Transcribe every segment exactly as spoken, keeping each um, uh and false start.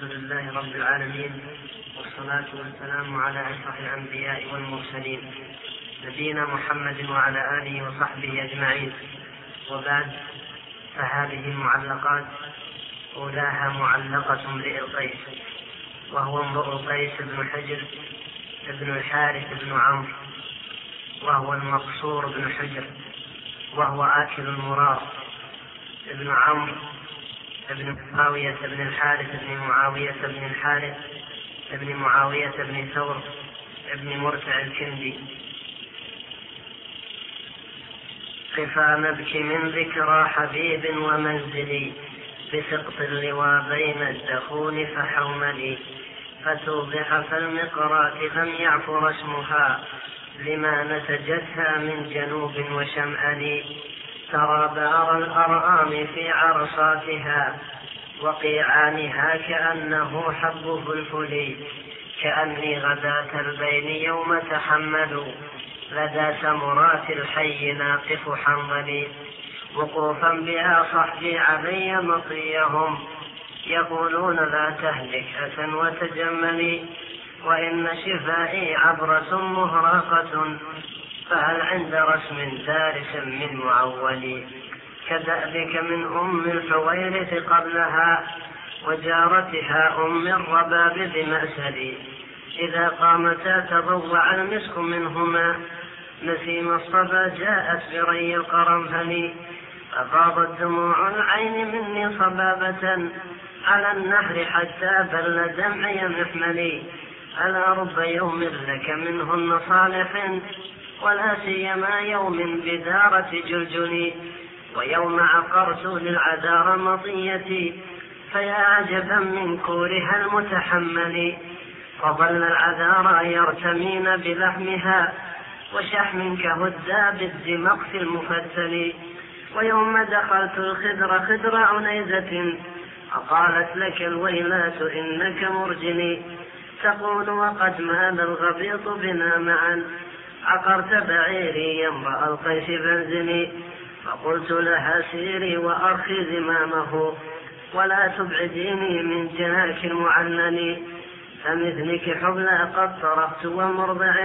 الحمد لله رب العالمين، والصلاة والسلام على أشرف الأنبياء والمرسلين نبينا محمد وعلى آله وصحبه أجمعين. وبعد، فهذه المعلقات أولاها معلقة امرئ القيس، وهو امرؤ القيس بن حجر بن الحارث بن عمرو، وهو المقصور بن حجر، وهو آكل المرار ابن عمرو ابن معاوية بن الحارث بن معاوية بن الحارث ابن معاوية بن ثور ابن مرتع الكندي. قفا نبكي من ذكرى حبيب ومنزلي، بسقط اللواء بين الدخون فحوملي، فتوضح فالمقرات لم يعفر اسمها، لما نسجتها من جنوب وشمال. ترى بار الأرآم في عرصاتها، وقيعانها كأنه حب فلفل، كأني غداة البين يوم تحملوا، لدى سمرات الحي ناقف حنظلي. وقوفا بها صحبي علي مطيهم، يقولون لا تهلك أسا وتجملي، وإن شفائي عبرة مهراقة، فهل عند رسم دارس من معولي. كدأبك من أم الحويرث قبلها، وجارتها أم الرباب بمأسلي، إذا قامتا تضوع المسك منهما، نسيم الصبا جاءت بري القرنفل. ففاضت دموع العين مني صبابة، على النهر حتى بل دمعي محملي. ألا رب يوم لك منهن صالح، ولا سيما يوم بدارة جلجلي، ويوم عقرت للعذار مطيتي، فيا عجبا من كورها المتحمل. فظل العذارى يرتمين بلحمها، وشحم كهداب الدمقس المفتل. ويوم دخلت الخدر خدر عنيزة، فقالت لك الويلات إنك مرجني، تقول وقد مال الغبيط بنا معا، عقرت بعيري يا امرأ القيس فانزلي. فقلت لها سيري وأرخي زمامه، ولا تبعديني من جناك المعنن، فمثلك حبلى قد طرقت ومرضع،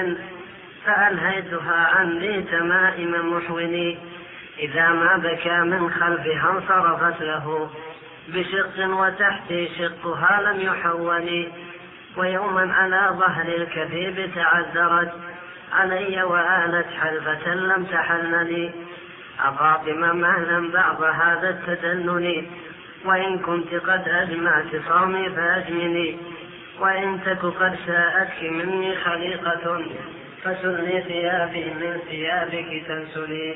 فألهيتها عني تمائم محولي. إذا ما بكى من خلفها انصرفت له، بشق وتحتي شقها لم يحولي. ويوما على ظهر الكثيب تعذرت علي، وآلت حلفة لم تحلني. أفاطمة مهلا بعض هذا التدلل، وإن كنت قد أجمعت صومي فأجملي، وإن تك قد ساءتك مني خليقة، فسلي ثيابي من ثيابك تنسلي.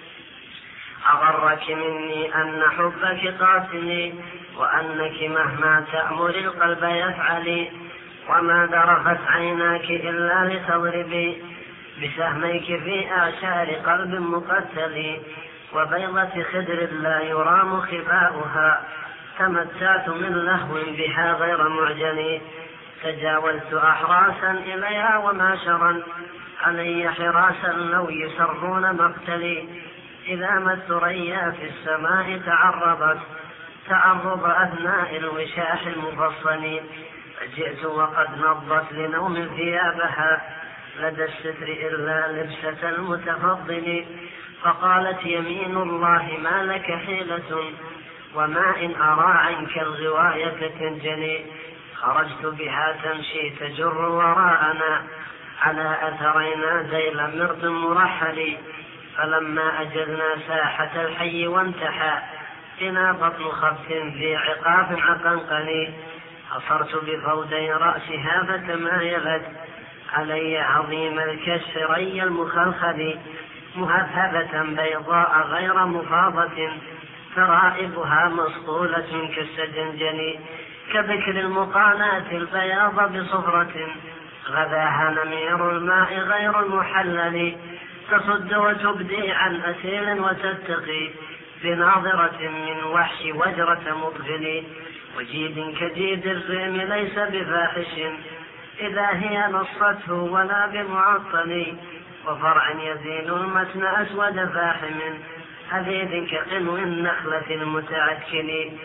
أغرك مني أن حبك قاتلي، وأنك مهما تأمر القلب يفعلي، وما ذرفت عيناك إلا لتضربي بسهميك في أعشار قلب مقتل. وبيضة خدر لا يرام خفاؤها، تمتعت من لهو بها غير معجل. تجاوزت أحراسا إليها وماشرا، علي حراسا لو يسرون مقتلي. إذا ما الثريا في السماء تعرضت تعرض أثناء الوشاح المفصل، فجئت وقد نضت لنوم ثيابها، لدى الستر إلا لبسة المتفضل. فقالت يمين الله ما لك حيلة، وما إن أرى عنك الغواية تنجلي. خرجت بها تمشي تجر وراءنا، على أثرينا ذيل مرض مرحل. فلما أجلنا ساحة الحي وانتحى بنا بطن خبث ذي عقاب عقنقني، حصرت بفودي رأسها فتمايلت علي عظيم الكشف ري المخلخل، مهذبة بيضاء غير مفاضة، ترائبها مصقولة كالسجنجل، كبكر المقانات البياض بصفرة، غذاها نمير الماء غير المحلل. تصد وتبدي عن أسيل وتتقي، بناظرة من وحش وجرة مطفل، وجيد كجيد الريم ليس بفاحش، إذا هي نصته ولا بمعطل. وفرع يزين المتن أسود فاحم، حديد كقنو النخلة المتعكل.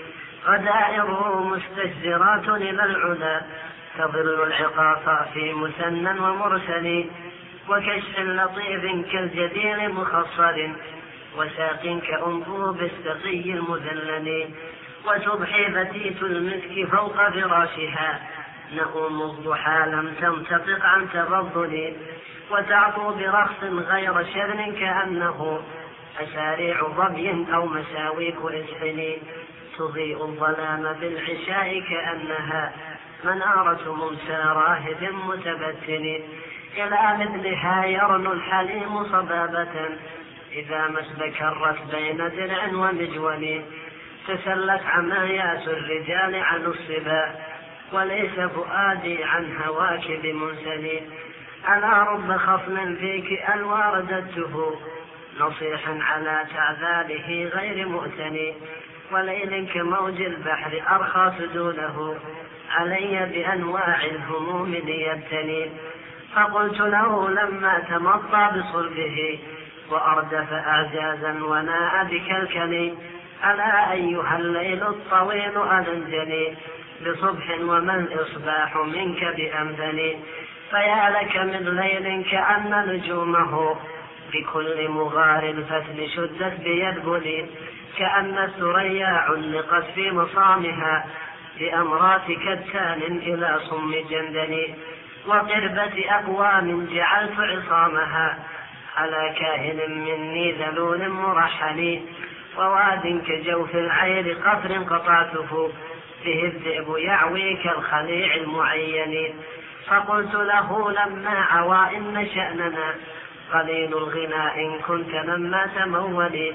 غدائره مستجزرات إلى العلا، تظل العقاص في مسنى ومرسل، وكشف لطيف كالجدير مخصر، وساق كأنبوب السقي المذلل، وتضحي فتيت المسك فوق فراشها، نؤوم الضحى لم تنتطق عن تفضل، وتعطو برخص غير شر كأنه أساريع ظبي أو مساويك إسحل، تضيء الظلام بالعشاء كأنها منارة ممسى راهب متبتل، إلى مثلها يرنو الحليم صبابة إذا ما استكرت بين درع ومجول، تسلت عمايات الرجال عن الصبا، وليس فؤادي عن هواك بمنسل، ألا رب خصم فيك ألوى رددته، نصيحا على تعذاله غير مؤتني، وليل كموج البحر أرخى سدوله، علي بأنواع الهموم ليبتلي، فقلت له لما تمطى بصلبه، وأردف أعجازا وناء بكلكلي، ألا أيها الليل الطويل ألنجلي، بصبح وما الإصباح منك بأمثلي، فيا لك من ليل كأن نجومه بكل مغار الفتل شدت بيدبلي، كأن الثريا علقت في مصامها بأمرات كتان إلى صم جندل، وقربة أقوام جعلت عصامها على كاهن مني ذلول مرحل، وواد كجوف العير قطر قطعته به الذئب يعوي كالخليع المعين، فقلت له لما عوى إن شأننا قليل الغناء إن كنت لما تمولي،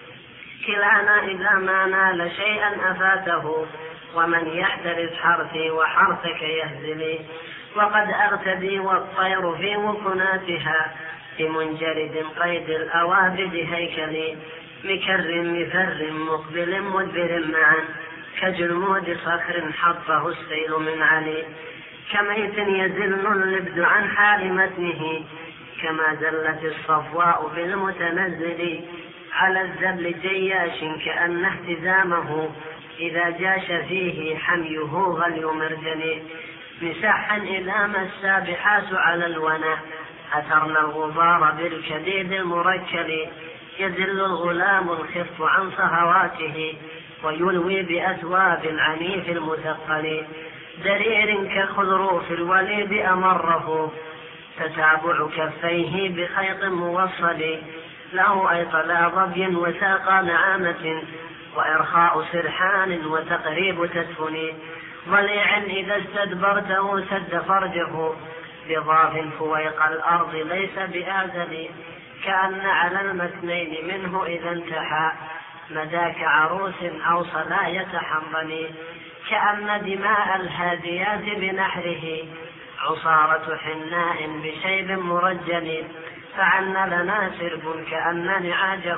كلانا إذا ما نال شيئا أفاته، ومن يحترز حرثي وحرثك يهزلي، وقد أغتدي والطير في وكناتها بمنجرد قيد الأوابد هيكلي، مكر مفر مقبل مدبر معا كجلمود صخر حطه السيل من علي، كميت يزل اللبد عن حال متنه كما زلت الصفواء بالمتنزل، على الزبل جياش كأن اهتزامه إذا جاش فيه حميه غلي مرجل، مسحا إذا ما السابحات على الونا أثرنا الغبار بالكديد المركل، يزل الغلام الخف عن صهواته ويلوي بأثواب العنيف المثقل، درير كخضروف الوليد أمره تتابع كفيه بخيط موصل، له أيطلا ظبي وساقى نعامة وإرخاء سرحان وتقريب تدفن، ضليع إذا استدبرته سد فرجه بضاف فويق الأرض ليس بآذل، كأن على المثنين منه إذا انتحى مداك عروس أو صلا يتحمل، كأن دماء الهاديات بنحره عصارة حناء بشيب مرجل، فعن لنا سرب كأن نعاجه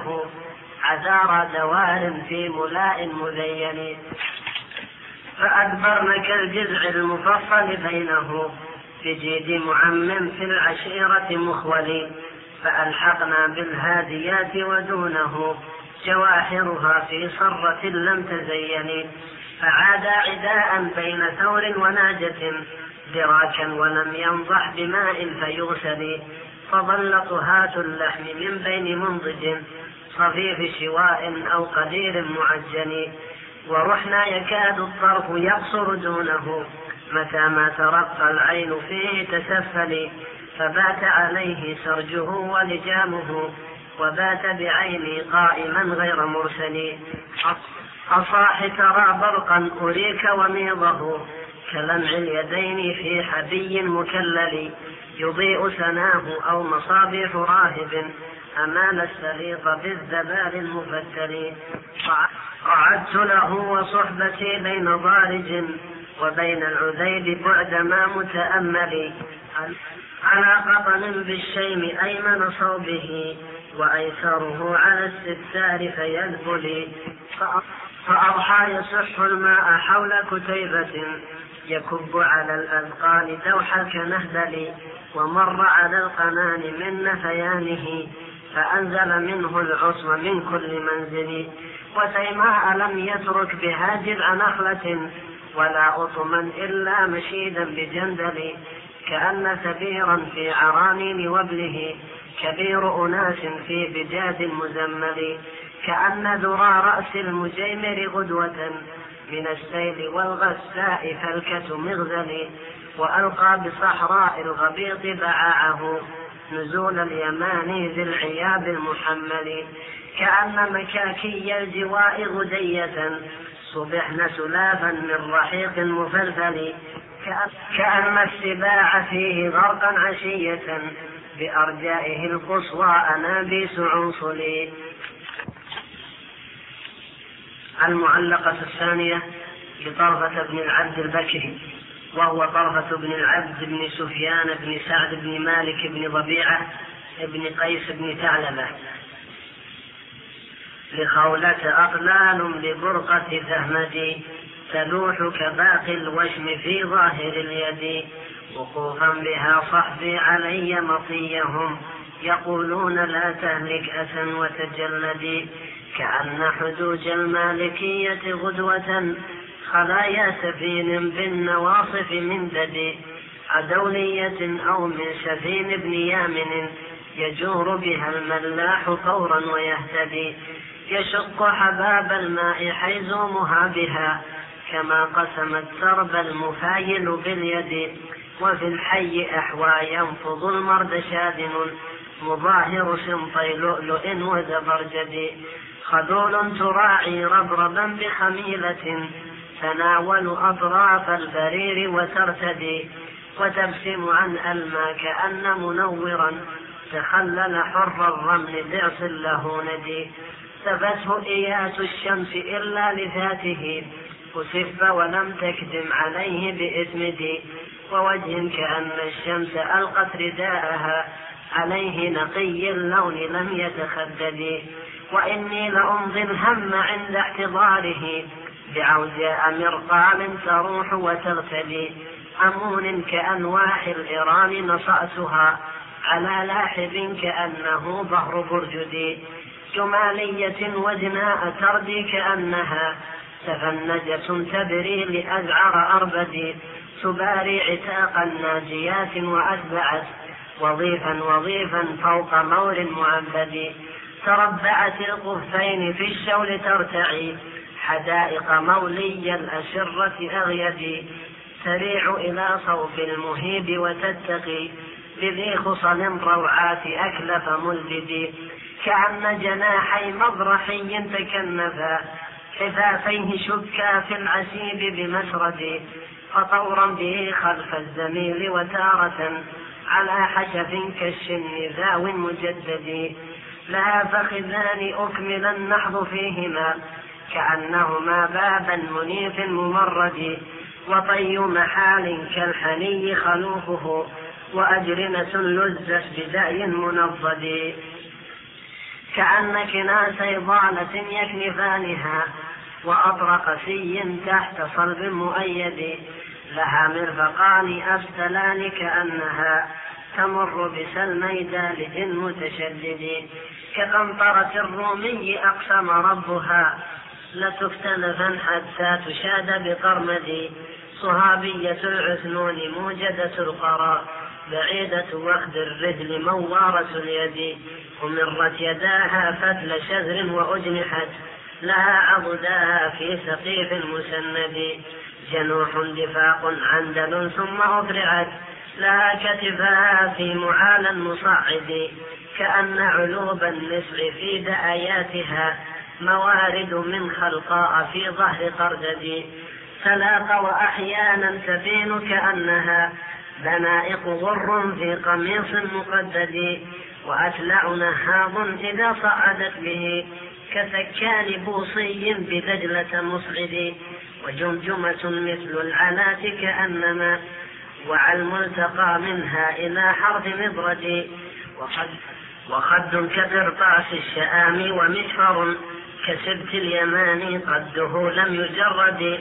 عذار دوار في ملاء مذين، فأدبرن كالجذع المفصل بينه بجيد معمم في العشيرة مخول، فألحقنا بالهاديات ودونه جواحرها في صرة لم تزين، فعاد عداء بين ثور وناجة دراكا ولم ينضح بماء فيغسل، فظل طهاة اللحم من بين منضج صفيف شواء أو قدير معجن، ورحنا يكاد الطرف يقصر دونه متى ما ترقى العين فيه تسفل، فبات عليه سرجه ولجامه وبات بعيني قائما غير مرسل، أصاح ترى برقا أريك وميضه كلمع اليدين في حبي مكلل، يضيء سناه أو مصابيح راهب أمام السليط بالذبال المفتل، قعدت له وصحبتي بين ضارج وبين العذيب بعدما متأمل، على قطن بالشيم أيمن صوبه وأيسره على الستار فيذبل، فأضحى يسح الماء حول كتيبة يكب على الأذقان دوحا كنهبل، ومر على القنان من نفيانه فأنزل منه العصم من كل منزل، وتيماء لم يترك بها جذع نخلة ولا أطما إلا مشيدا بجندل، كأن سبيرا في عرانين وابله كبير أناس في بجاد مزمل، كأن ذرى رأس المجيمر غدوة من السيل والغساء فلكة مغزل، وألقى بصحراء الغبيط بعاعه نزول اليمان ذي العياب المحمل، كأن مكاكي الجواء غدية صبحن سلافا من رحيق مفلفل، كأن السباع فيه غرقا عشية بأرجائه القصوى أنابيس عنصلي. المعلقة الثانية لطرفة بن العبد البكري، وهو طرفة بن العبد بن سفيان بن سعد بن مالك بن ضبيعة بن قيس بن ثعلبة. لخولة أقلال لبرقة ثهمدي تلوح كباقي الوشم في ظاهر اليد، وقوفا بها صحبي علي مطيهم يقولون لا تهلك أسا وتجلدي، كأن حدوج المالكية غدوة خلايا سفين بالنواصف من ددي، عدولية أو من سفين بن يامن يجور بها الملاح طورا ويهتدي، يشق حباب الماء حيزومها بها كما قسم الترب المفايل باليد، وفي الحي أحوى ينفض المرد شادن مظاهر شمطي لؤلؤ وزبرجد، خذول تراعي ربربا بخميلة تناول أطراف البرير وترتدي، وتبسم عن ألما كأن منورا تخلل حر الرمل بعص له ندي، ثبته إياس الشمس إلا لذاته وسف ولم تكدم عليه بإثمد، ووجه كأن الشمس ألقت رداءها عليه نقي اللون لم يتخدد، وإني لأمضي الهم عند احتضاره بعوجاء مرقال تروح وتغتدي، أمون كأنواح الإيران نصأتها على لاحب كأنه ظهر برجدي، جمالية وجناء تردي كأنها تفنجة تبري لأزعر أربدي، تباري عتاق الناجيات وأتبعت وظيفا وظيفا فوق مور معبد، تربعت القفين في الشول ترتعي حدائق مولي الأشرة أغيدي، تريع إلى صوف المهيب وتتقي بذي خصل روعات أكلف ملجدي، كأن جناحي مضرحي تكنفا حفافيه شكا في العسيب بمسرد، فطورا به خلف الزميل وتارة على حشف كالشن ذاو مجدد، لها فخذان أكمل النحظ فيهما كأنهما بابا منيف ممرد، وطي محال كالحني خلوفه وأجرنة لزت بدأي منضد، كأن كناسي ضالة يكنفانها وأطرق سي تحت صلب مؤيد، لها مرفقان أبسلان كأنها تمر بسلمي دالج متشدد، كقنطرة الرومي أقسم ربها لتفتنفا حتى تشاد بقرمد، صهابية العثنون موجدة القرى بعيدة وخد الرجل موارة اليد، ومرت يداها فتل شذر وأجنحت لها عضداها في سقيف مسند، جنوح دفاق عندل ثم أفرعت لها كتفها في معال مصعد، كأن علوب النسع في دآياتها موارد من خلقاء في ظهر قردد، تلاق وأحيانا تبين كأنها بنائق غر في قميص مقدد، وأتلع نهاض إذا صعدت به كسكان بوصي بدجلة مصعد، وجمجمة مثل العنات كأنما وعى الملتقى منها إلى حرف مبرد، وخد, وخد كقرطاس الشآم ومحفر كسبت اليمان قده لم يجرد،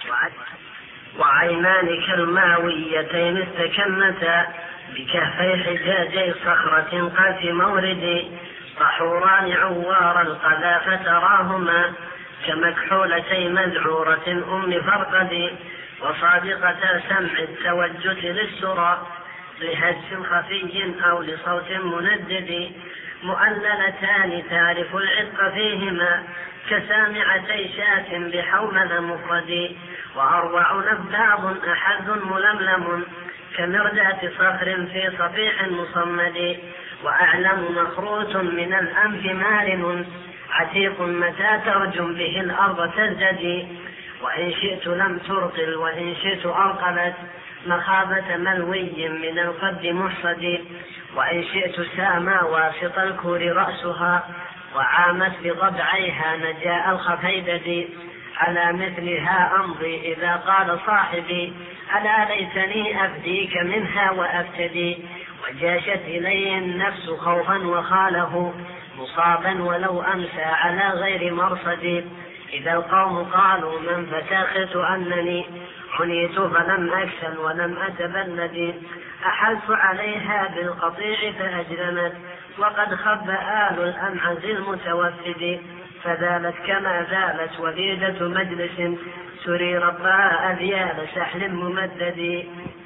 وعينان كالماويتين استكنتا بكهفي حجاجي صخرة قاف مورد، طحوران عوار القذا فتراهما كمكحولتي مذعورة أم فرقد، وصادقة سمع التوجت للسرى لهجس خفي أو لصوت مندد، مؤللتان تعرف العتق فيهما كسامعتي شاة بحومل مفرد، وأربع نباض أحد ململم كمردات صخر في صفيح مصمد، وأعلم مخروط من الأنف مارن عتيق متى ترجم به الأرض تزدد، وإن شئت لم ترقل وإن شئت أرقلت مخافة ملوي من القد محصد، وإن شئت ساما واسط الكور رأسها وعامت بضبعيها نجاء الخفيدد، على مثلها أمضي إذا قال صاحبي ألا ليتني أفديك منها وأفتدي، وجاشت إليه النفس خوفا وخاله مصابا ولو أمسى على غير مرصد، إذا القوم قالوا من فتاخت أنني عنيت فلم أكسل ولم أتبلد، أحلت عليها بالقطيع فأجرمت وقد خب آل الأمعز المتوفد، فذالت كما ذالت وليدة مجلس سري ربها أذيال سحل ممدد،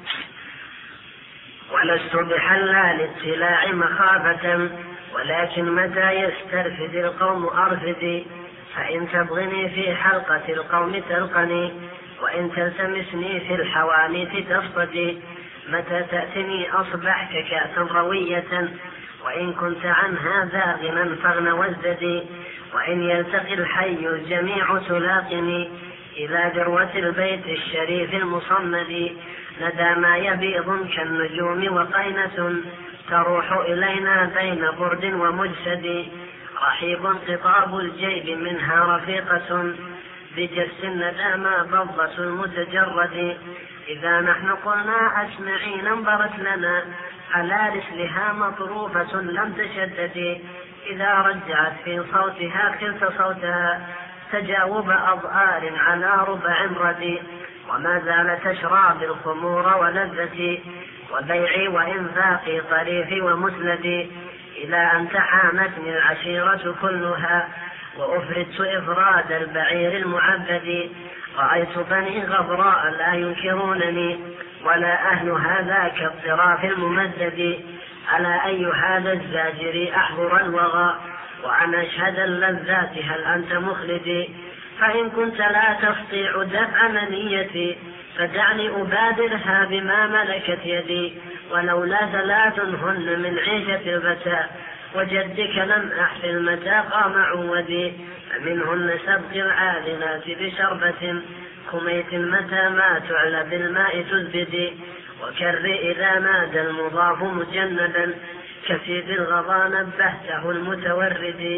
ولست بحلال التلاع مخافة ولكن متى يسترفد القوم أرفدي، فإن تبغني في حلقة القوم تلقني وإن تلتمسني في الحوانيت تصطدي، متى تأتني أصبحت كأسا روية وإن كنت عن هذا غنى فاغن وازددي، وإن يلتقي الحي الجميع تلاقني إلى ذروة البيت الشريف المصمد، ندى ما يبيض كالنجوم وقينة تروح إلينا بين برد ومجسد، رحيب قطاب الجيب منها رفيقة بجس ندى ما بضة المتجرد، إذا نحن قلنا أسمعين انبرت لنا على رسلها مطروفة لم تشدد، إذا رجعت في صوتها خلت صوتها تجاوب أضآر على ربع ردي، وما زال تشرى بالخمور ولذتي وبيعي وإنفاقي طريفي ومسندي، إلى أن تحامتني العشيرة كلها وأفردت إفراد البعير المعبد، رأيت بني غبراء لا ينكرونني ولا أهل هذاك الطراف الممدد، على أي هذا الزاجر أحضر الوغى وأن أشهد اللذات هل أنت مخلدي، فإن كنت لا تستطيع دفع منيتي فدعني أبادرها بما ملكت يدي، ولولا ثلاث هن من عيشة الفتى وجدك لم أحفل متى قام عودي، فمنهن سبق العادلات بشربة كميت متى ما تعلى بالماء تزبدي، وكر إذا نادى المضاف مجندا كسيد الغضا نبهته المتورد،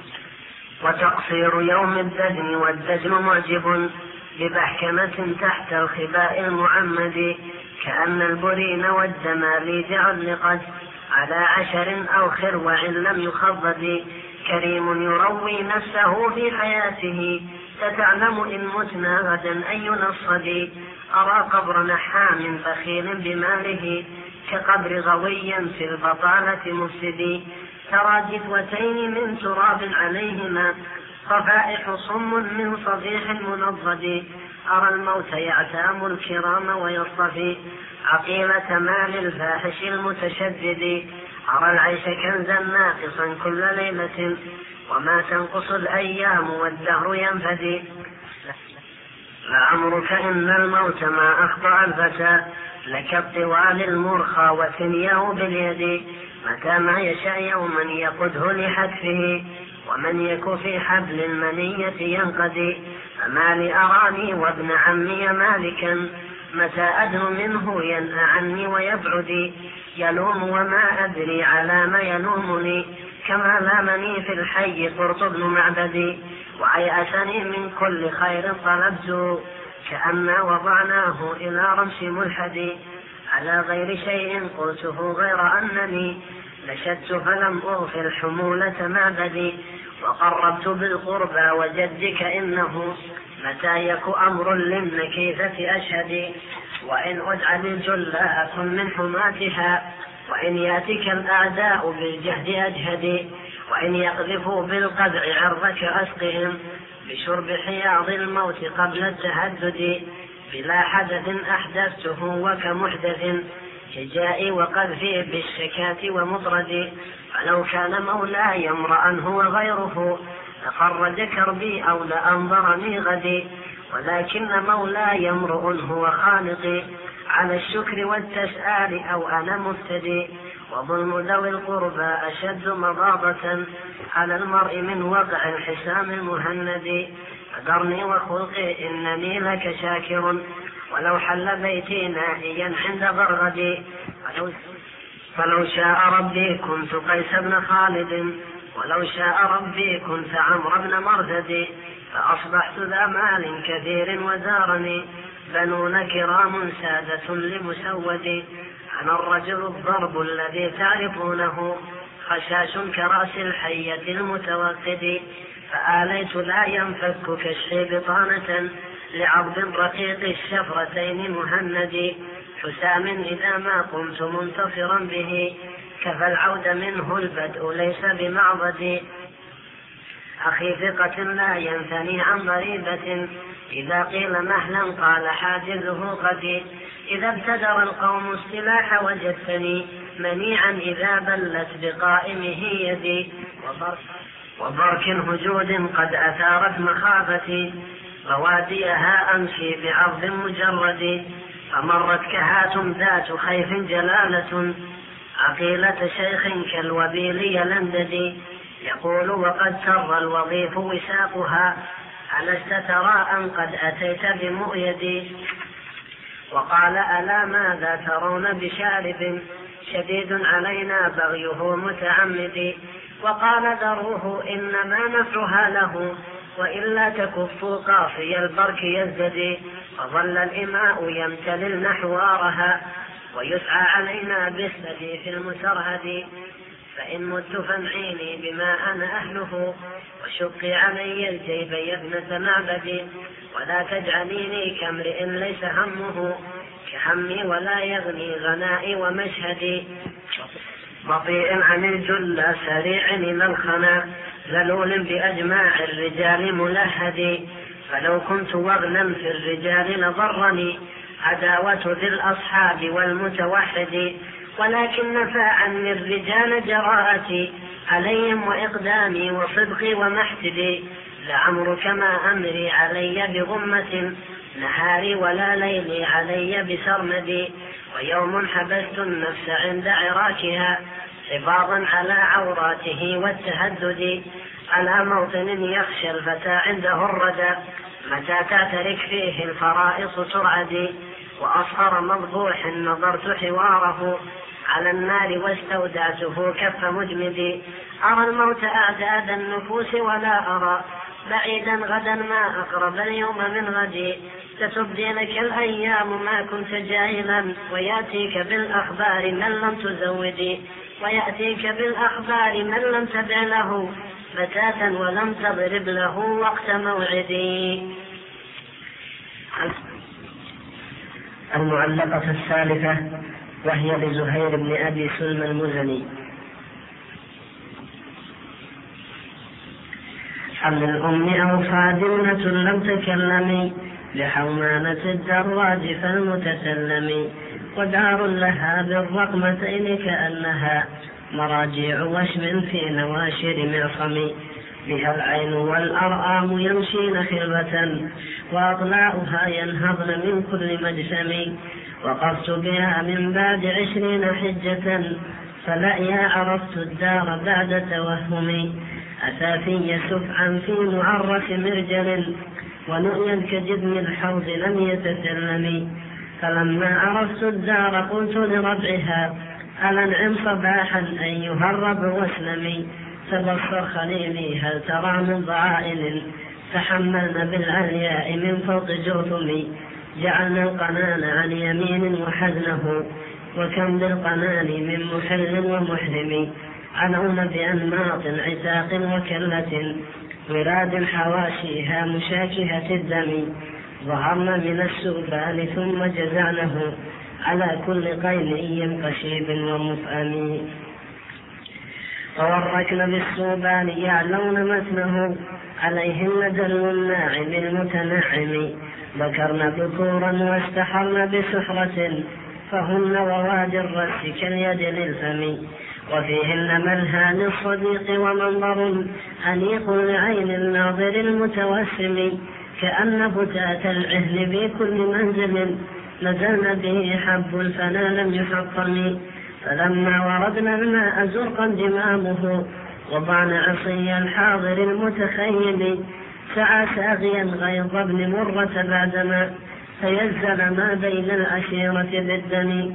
وتقصير يوم الدجن والدجن معجب ببحكمة تحت الخباء المعمد، كأن البرين والدماليج علقت على عشر أو خروع لم يخضد، كريم يروي نفسه في حياته ستعلم إن متنا غدا أي نصد، أرى قبر نحام بخيل بماله كقبر غوي في البطالة مفسد، ترى جدوتين من تراب عليهما صفائح صم من صفيح منضد، أرى الموت يعتام الكرام ويصطفي عقيلة مال الفاحش المتشدد، أرى العيش كنزا ناقصا كل ليلة وما تنقص الأيام والدهر ينفدي، لعمرك إن الموت ما أخطأ الفتى لك الطوال المرخى وثنيه باليد، متى ما يشاء يوما يقده لحتفه ومن يك في حبل المنية ينقضي، فما لي أراني وابن عمي مالكا متى أدن منه ينأى عني ويبعدي، يلوم وما أدري على ما يلومني كما لامني في الحي قرط بن معبدي، وأيأسني من كل خير طلبت كأن وضعناه إلى رمش ملحدي، على غير شيء قلته غير أنني نشدت فلم أغفل حمولة معبدي، وقربت بالقربى وجدك إنه متى يك أمر للنكيفة أشهدي، وإن أدعى الجل أكن من حماتها وإن ياتك الأعداء بالجهد أجهدي، وإن يقذفوا بالقذع عرضك أسقهم بشرب حياض الموت قبل التهدد بلا حدث أحدثته وكمحدث هجائي وقذفي بالشكاة ومطرد. فلو كان مولاي امرأ هو غيره لخرج كربي أو لأنظرني غدي، ولكن مولاي امرؤ هو خالقي على الشكر والتسآل أو أنا مفتدي. وظلم ذوي القربى أشد مضاضة على المرء من وقع الحسام المهند. فذرني وخلقي إنني لك شاكر ولو حل بيتي نائيا عند غرغدي. فلو, فلو شاء ربي كنت قيس بن خالد ولو شاء ربي كنت عمرو بن مرثد. فأصبحت ذا مال كثير وزارني بنون كرام سادة لمسود. أنا الرجل الضرب الذي تعرفونه خشاش كرأس الحية المتوقد. فآليت لا ينفك كشحي بطانة لعرض رقيق الشفرتين مهند. حسام إذا ما قمت منتصرا به كفى العود منه البدء ليس بمعضد. أخي ثقة لا ينثني عن ضريبة إذا قيل مهلا قال حاجزه قدي. إذا ابتدر القوم السلاح وجدتني منيعا إذا بلت بقائمه يدي. وبرك هجود قد أثارت مخافتي رواديها أمشي بعرض مجرد. فمرت كهات ذات خيف جلالة عقيلة شيخ كالوبيل يلنددي. يقول وقد سر الوظيف وساقها ألست ترى أن قد أتيت بمؤيدي. وقال ألا ماذا ترون بشارب شديد علينا بغيه متعمد. وقال ذروه إنما نفعها له وإلا تكفوا قافي البرك يزددي. فظل الإماء يمتلل نحوارها ويسعى علينا بالثدي في المسرهد. فإن مت فانعيني بما أنا أهله وشقي علي الجيب يا ابنة معبدي. ولا تجعليني كامرئ ليس همه كهمي ولا يغني غنائي ومشهدي. بطيء عن الجلة سريع إلى الخنا ذلول بأجماع الرجال ملهدي. فلو كنت وغلا في الرجال لضرني عداوة ذي الأصحاب والمتوحد. ولكن نفى عني الرجال جراءتي عليهم وإقدامي وصدقي ومحتدي. لعمرك ما أمري علي بغمة نهاري ولا ليلي علي بسرمدي. ويوم حبست النفس عند عراكها حفاظا على عوراته والتهدد. على موطن يخشى الفتى عنده الردى متى تعترك فيه الفرائص ترعدي. وأصهر مضبوح نظرت حواره على النار واستودعته كف مجمدي. أرى الموت أعداد النفوس ولا أرى بعيدا غدا ما أقرب اليوم من غدي. ستبدي لك الأيام ما كنت جاهلا ويأتيك بالأخبار من لم تزودي. ويأتيك بالأخبار من لم تدع له فتاة ولم تضرب له وقت موعدي. المعلقة الثالثة وهي لزهير بن أبي سلمى المزني. عن الأم أو فادنة لم تكلمي لحومانة الدراج فالمتسلم. ودار لها بالرقمتين كأنها مراجيع وشم في نواشر معصم. بها العين والأرآم يمشين خلبة وأطلاعها ينهضن من كل مجسم. وقفت بها من بعد عشرين حجة فلأيا عرفت الدار بعد توهمي. أسافي سفعا في معرف مرجل ونؤيا كجبن الحوض لم يتسلم. فلما عرفت الدار قلت لربعها ألنعم صباحا أيها الربع واسلمي. تبصر خليلي هل ترى من ضعائن تحملنا بالعلياء من فوق جرثم. جعلنا القنان عن يمين وحزنه وكم بالقنان من محل ومحرم. عنون بأنماط عتاق وكلة وراد حواشيها مشاكهة الدم. ظهرنا من السؤبان ثم جزعنه على كل قيني قشيب ومفأم. فوركن بالسوبان يعلون متنه عليهن دل الناعم المتنعم ذكرن بكورا واستحرن بسحرة فهن ووادي الرأس كاليد للفم وفيهن ملهى للصديق ومنظر أنيق لعين الناظر المتوسم كأن فتاة العهن بكل منزل نزلن به حب الفنا لم يحطم فلما وردنا الماء زرقا دمامه وضعن عصي الحاضر المتخيل سعى ساغيا غيظ ابن مرة بعدما فيزل ما بين العشيرة بالدم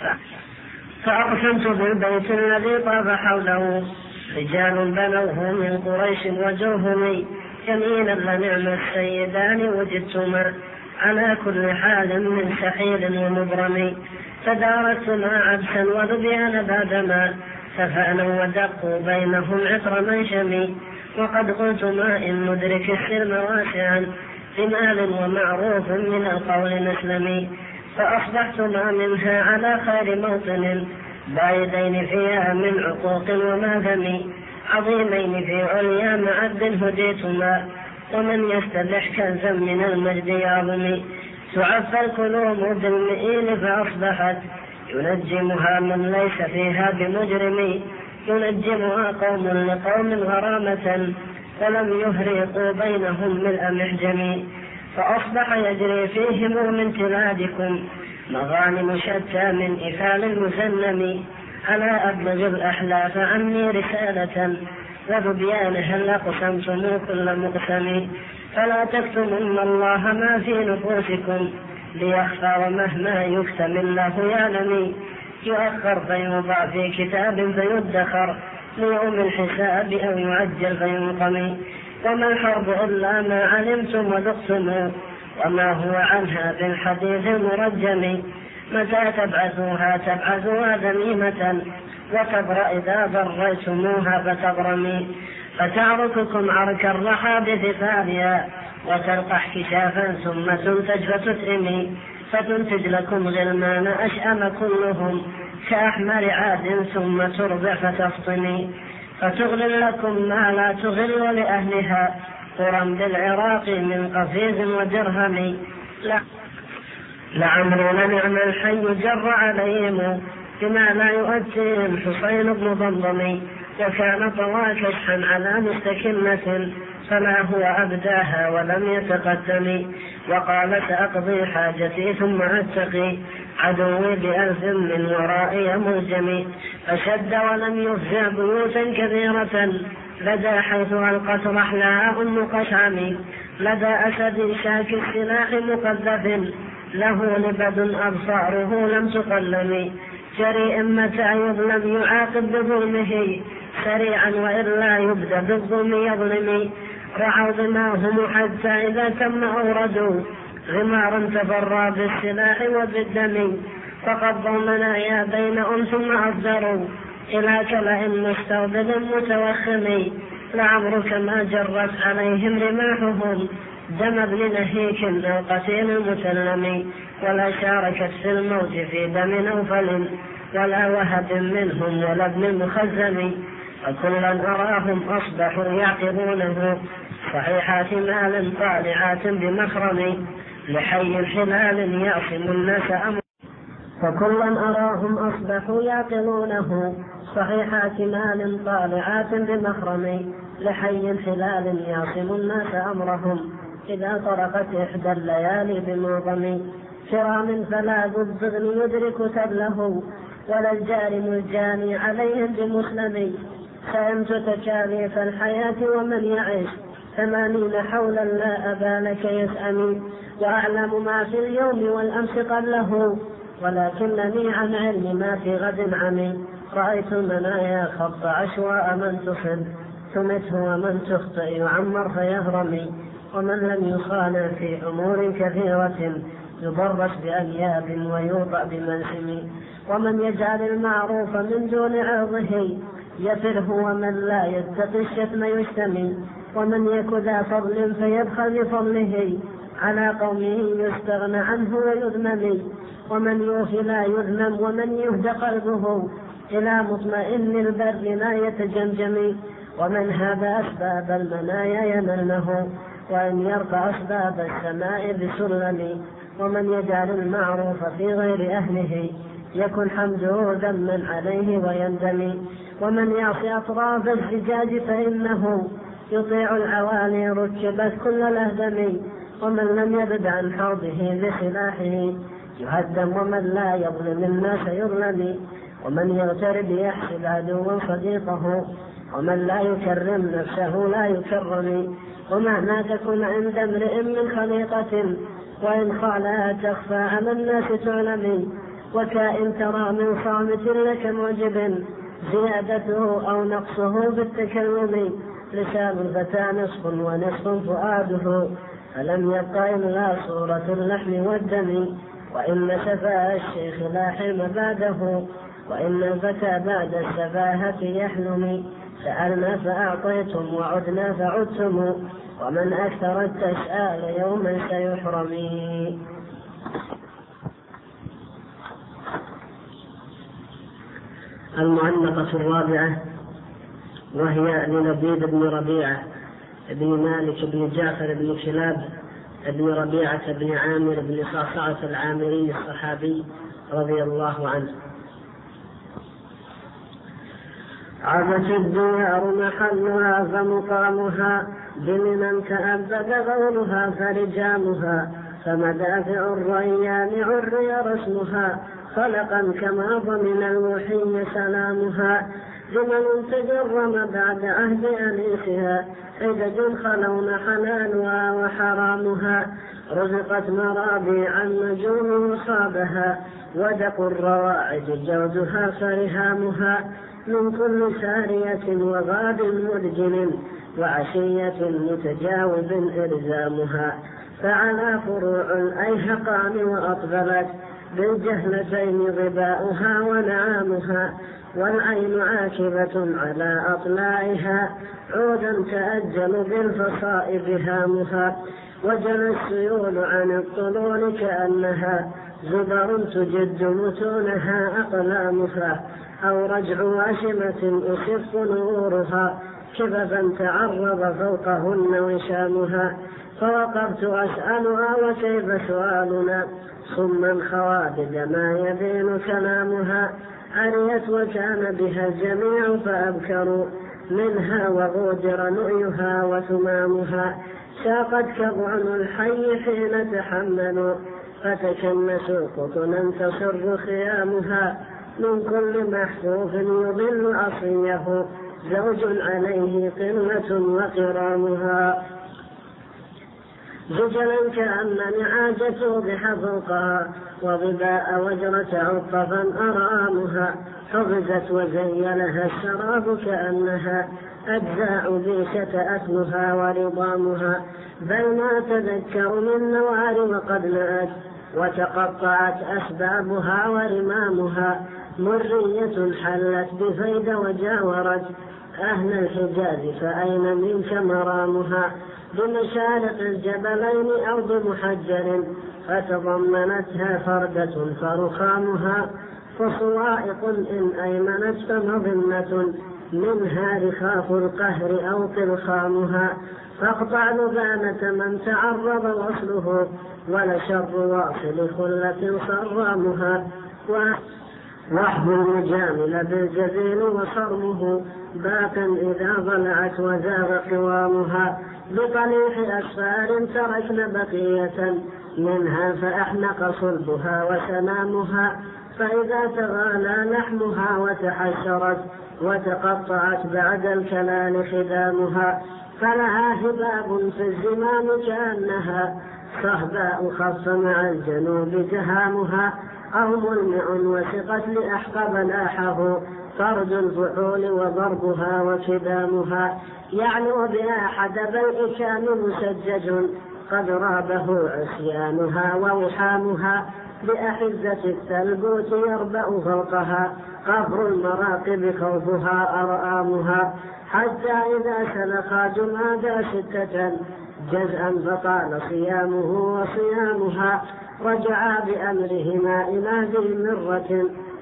فأقسمت بالبيت الذي طاب حوله رجال بنوه من قريش وجرهم يمينا لنعم السيدان وجدتما على كل حال من سحيل ومبرم فدارتما عبسا وذبيان بعدما ففعلوا ودقوا بينهم عطر منشم وقد قلتما إن ندرك السلم واسعا بمال ومعروف من القول نسلم فأصبحتما منها على خير موطن بايدين فيها من عقوق وماثم عظيمين في عليا معد هديتما ومن يستبح كنزا من المجد يعظم تعفى الكلوم بالمئين فأصبحت ينجمها من ليس فيها بمجرم ينجمها قوم لقوم غرامة ولم يهرقوا بينهم ملء محجم فأصبح يجري فيهم من تلادكم مغانم شتى من إفال المسنم ألا أبلغ الأحلاف عني رسالة وذبيانها لقسمتم كل مقسم فلا تكتمن الله ما في نفوسكم ليخفى ومهما يكتم الله يعلم يؤخر فيوضع في كتاب فيدخر ليوم الحساب أو يعجل فينقم وما الحرب إلا ما علمتم وذقتم وما هو عنها بالحديث المرجم متى تبعثوها تبعثوها ذميمة وتبرأ إذا ضريتموها فتغرمي فتعرككم عرك الرحى بثفارها وتلقح كشافا ثم تنتج فتتئمي فتنتج لكم غلمان أشأم كلهم كأحمر عاد ثم ترضع فتفطمي فتغل لكم ما لا تغل لأهلها قرى بالعراق من قفيز ودرهم لعمرو لنعم الحي جر عليهم بما لا يؤتيهم حسين بن ضمضم وكان طوى كشحا على مستكنة فما هو أبداها ولم يتقدم وقال سأقضي حاجتي ثم أتقي عدوي بألف من ورائي ملجم فشد ولم يفزع بيوتا كثيرة لدى حيث ألقت رحلها أم قشعم لدى أسد شاك السلاح مقذف له لبد أبصاره لم تقلم جريء متى يظلم يعاقب بظلمه سريعا وإلا يبدأ بالظلم يظلم رعوا ضماهم حتى إذا تم أوردوا غمارا تبرى بالسلاح وبالدم فقضوا منايا بينهم ثم أصدروا إلى كلأ مستوبد متوخم لعمرك ما جرت عليهم رماحهم دم ابن نهيك أو قتيل متلم ولا شاركت في الموت في دم نوفل ولا وهب منهم ولا ابن المخزم فكلا أراهم أصبحوا يعقبونه صحيحات مال طالعات بمخرم لحي حلال يعصم الناس أمر فكلا أراهم أصبحوا يعقلونه صحيحات مال طالعات بمخرم لحي حلال يعصم الناس أمرهم إذا طرقت إحدى الليالي بمعظم كرام فلا ذو الضغن يدرك تبله ولا الجارم الجاني عليهم بمسلم فأنت تكاليف الحياة ومن يعيش ثمانين حولا لا أبا لك يسأمي وأعلم ما في اليوم والأمس قبله ولكنني عن علم ما في غد عمي رأيت المنايا خط عشواء من تصب تمته ومن تخطئ يعمر فيهرمي ومن لم يخالف في أمور كثيرة يضرس بأنياب ويوطأ بمنسم ومن يجعل المعروف من دون عرضه يفره ومن لا يتقي الشتم يشتمي ومن يك ذا فضل فيبخل بفضله على قومه يستغنى عنه ويذمم ومن يوفي لا يذمم ومن يهدى قلبه إلى مطمئن البر لا يتجمجم، ومن هذا أسباب المنايا يمنه، وأن يرقى أسباب السماء بسلم، ومن يجعل المعروف في غير أهله يكن حمده ذما عليه ويندم، ومن يعصي أطراف الزجاج فإنه يطيع العوالي ركبت كل لهدم، ومن لم يبد عن حوضه بسلاحه يهدم، ومن لا يظلم الناس يظلم، ومن يغترب يحسب عدوا صديقه، ومن لا يكرم نفسه لا يكرم، ومهما تكن عند امرئ من خليقة وإن خالها تخفى على الناس تعلم، وكائن ترى من صامت لك معجب زيادته أو نقصه بالتكلم، لسان الفتى نصف ونصف فؤاده فلم يبق إلا صورة اللحم والدم، وإن سفاه الشيخ لا حلم بعده، وإن الفتى بعد السفاهة يحلم، سألنا فأعطيتم وعدنا فعدتم، ومن أكثر التسأل يوما سيحرم. المعلقة الرابعة، وهي للبيد بن ربيعة بن مالك بن جعفر بن كلاب بن ربيعة بن عامر بن صعصعة العامري الصحابي رضي الله عنه. عبت الديار محلها فمقامها بمنى تأبد غولها فرجامها، فمدافع الريان عري رسمها خلقا كما ضمن الوحي سلامها، جمل تجرم بعد عهد أنيسها حجج خلون حلالها وحرامها، رزقت مرابيع النجوم وصابها ودق الرواعد جودها فرهامها، من كل سارية وغاد مرجل وعشية متجاوب إرزامها، فعلى فروع الأيهقان وأطبلت بالجهلتين ظباؤها ونعامها، والعين عاكبة على أطلائها عودا تأجل بالفصائب هامها، وجل السيول عن الطلول كأنها زبر تجد متونها أقلامها، أو رجع واشمة أشف نورها كببا تعرض فوقهن وشامها، فوقفت أسألها وكيف سؤالنا صما خوابد ما يبين كلامها، عريت وكان بها الجميع فأبكروا منها وغودر نؤيها وثمامها، ساقت كضعن الحي حين تحملوا فتكنسوا قطنا تصر خيامها، من كل محفوف يضل أصيه زوج عليه قلة وقرامها، زجلا كأن نعاجة وضح فوقها وظباء وجرة عطفا أرامها، حفزت وزيلها الشراب كأنها أجزاء بيشة أثمها ورضامها، بل ما تذكر من نوار وقد نأت وتقطعت أسبابها ورمامها، مرية حلت بفيد وجاورت أهل الحجاز فأين منك مرامها، بمشارق الجبلين أو بمحجر فتضمنتها فردة فرخامها، فصوائق إن أيمنت فمظنة منها رخاف القهر أو طلخامها، فاقطع لبانة من تعرض وصله ولشر واصل خلة صرامها، واحب المجامل بالجزيل وصرمه باق إذا ضلعت وزاغ قوامها، بطليح أسفار تركن بقية منها فأحنق صلبها وسنامها، فإذا تغالى لحمها وتحشرت وتقطعت بعد الكلال خدامها، فلها هباب في الزمام كأنها صهباء خف مع الجنوب تهامها، أو ملمع وثقت لأحقب لاحه طرد الفحول وضربها وكدامها، يعلو بها حدب الإكام مسجج قد رابه عصيانها ووحامها، بأحزة الثلبوت يربأ فوقها قبر المراقب خوفها أرآمها، حتى إذا سلخا جمادى ستة جزءا فطال صيامه وصيامها، رجعا بأمرهما إلى ذي مرة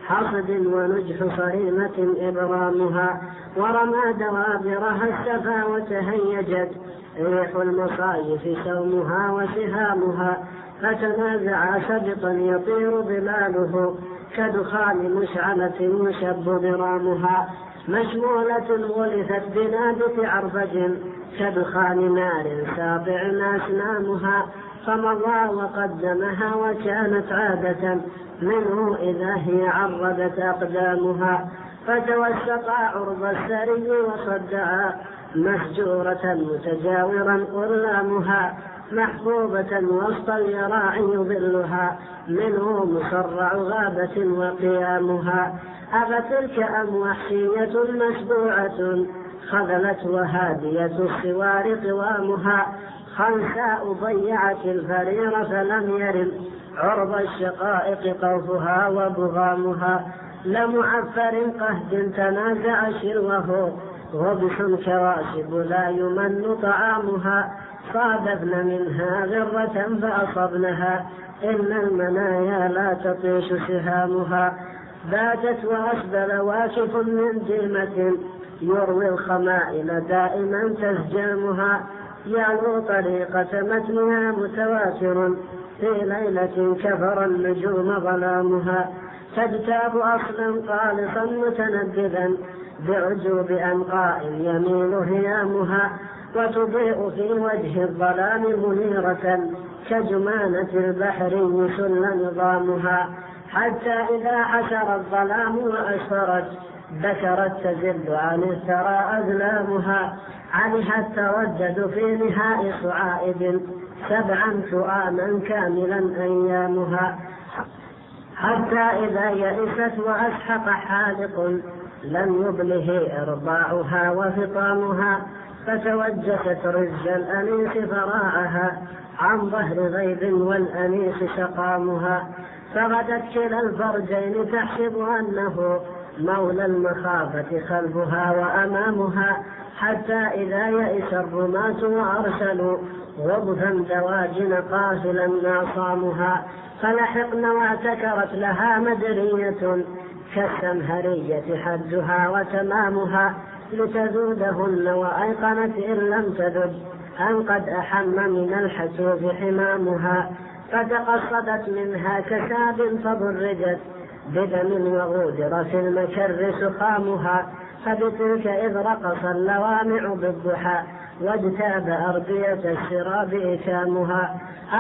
حصد ونجح صريمة إبرامها، ورمى دوابرها السفا وتهيجت ريح المصايف سومها وسهامها، فتنازع سبطا يطير ظلاله كدخان مشعلة يشب ضرامها، مشمولة غلفت بنابت عرفج كدخان نار ساطع أسنامها، فمضى وقدمها وكانت عادة منه إذا هي عرضت أقدامها، فتوسطا عرض السري وصدعا مسجورة متجاورا قلامها، محبوبة وسط اليراع ظلها منه مصرع غابة وقيامها، أفتلك أم وحشية مسبوعة خذلت وهادية السوار قوامها، خنساء ضيعت الفرير فلم يرم عرض الشقائق قوفها وبغامها، لمعفر قهد تنازع شروه غبش كواشب لا يمن طعامها، صادفن منها غرة فأصبنها إن المنايا لا تطيش سهامها، باتت وأسبل واكف من ديمة يروي الخمائل دائما تسجامها، يعلو طريقة متنها متواتر في ليلة كفر النجوم ظلامها، تجتاب أصلا خالصا متنددا بعجوب أنقاء يميل هيامها، وتضيء في وجه الظلام منيرة كجمانة البحر يسل نظامها، حتى إذا حشر الظلام وأشفرت ذكرت تزل عن الثرى أذلامها، عنها التردد في نهاء صعائد سبعا شؤاما كاملا أيامها، حتى إذا يئست وأسحق حالق لم يبله إرضاعها وفطامها، فتوجست رز الأنيس فراعها عن ظهر غيب والأنيس سقامها، فغدت كلا الفرجين تحسب أنه مولى المخافة خلفها وأمامها، حتى إذا يئس الرماة وأرسلوا غضفا دواجن قافلا ناصامها، فلحقن واعتكرت لها مدرية كالسمهرية حدها وتمامها، لتذودهن وأيقنت إن لم تذد أن قد أحم من الحسوف حمامها، فتقصدت منها كساب فضرجت بدم وغودر في المكر سخامها، فبتلك إذ رقص اللوامع بالضحى واجتاب أرضية السراب إكامها،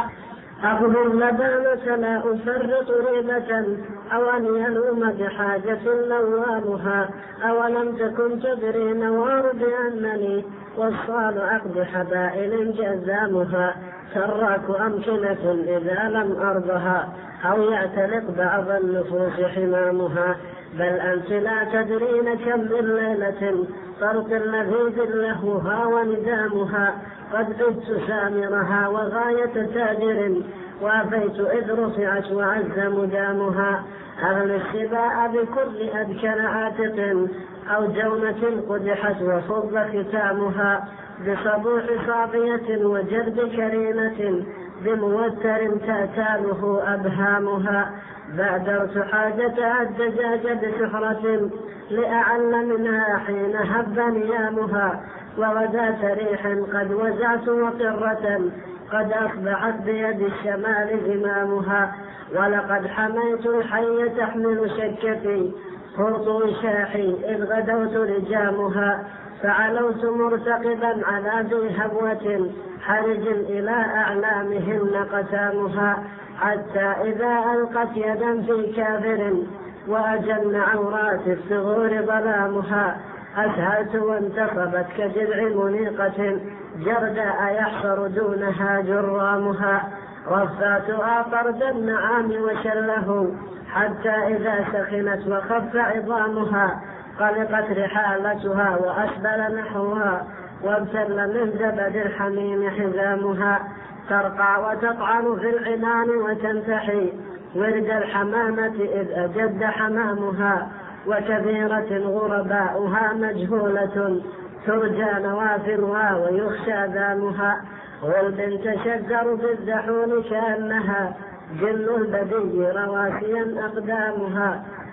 أخذ اللبانة لا أفرط ريبة أو أن يلوم بحاجة لوامها، أولم تكن تدري نوار بأنني والصال عقد حبائل جزامها، سراك أمكنة إذا لم أرضها أو يعتلق بعض النفوس حمامها، بل أنت لا تدرين كم من ليلة طرق لذيذ لهوها وندامها، قد عدت سامرها وغاية تاجر وافيت إذ رفعت وعز مدامها، أغلى السباء بكل أدكن عاتق أو جونة قدحت وفض ختامها، بصبوح صافية وجرد كريمة بموتر تأتاله أبهامها، بادرت حاجتها الدجاج بسحرة لأعل منها حين هب نيامها، وغداة ريح قد وزعت وقرة قد أصبحت بيد الشمال زمامها، ولقد حميت الحي تحمل شكتي خرط وشاحي إذ غدوت لجامها، فعلوت مرتقبا على ذي هبوة حرج إلى أعلامهن قسامها، حتى إذا ألقت يدا في كافر وأجن عورات الثغور ظلامها، أسهلت وانتصبت كجذع منيقة جرداء يحصر دونها جرامها، رفاتها طرد النعام وشله حتى إذا سخنت وخف عظامها، قلقت رحالتها وأسبل نحوها وابتل من زبد الحميم حزامها، ترقى وتطعن في العنان وتنتحي ورد الحمامة إذ أجد حمامها، وكثيرة غرباؤها مجهولة ترجى نوافرها ويخشى ذامها، غلب تشجر في الزحون كأنها جل البدي رواسيا أقدامها،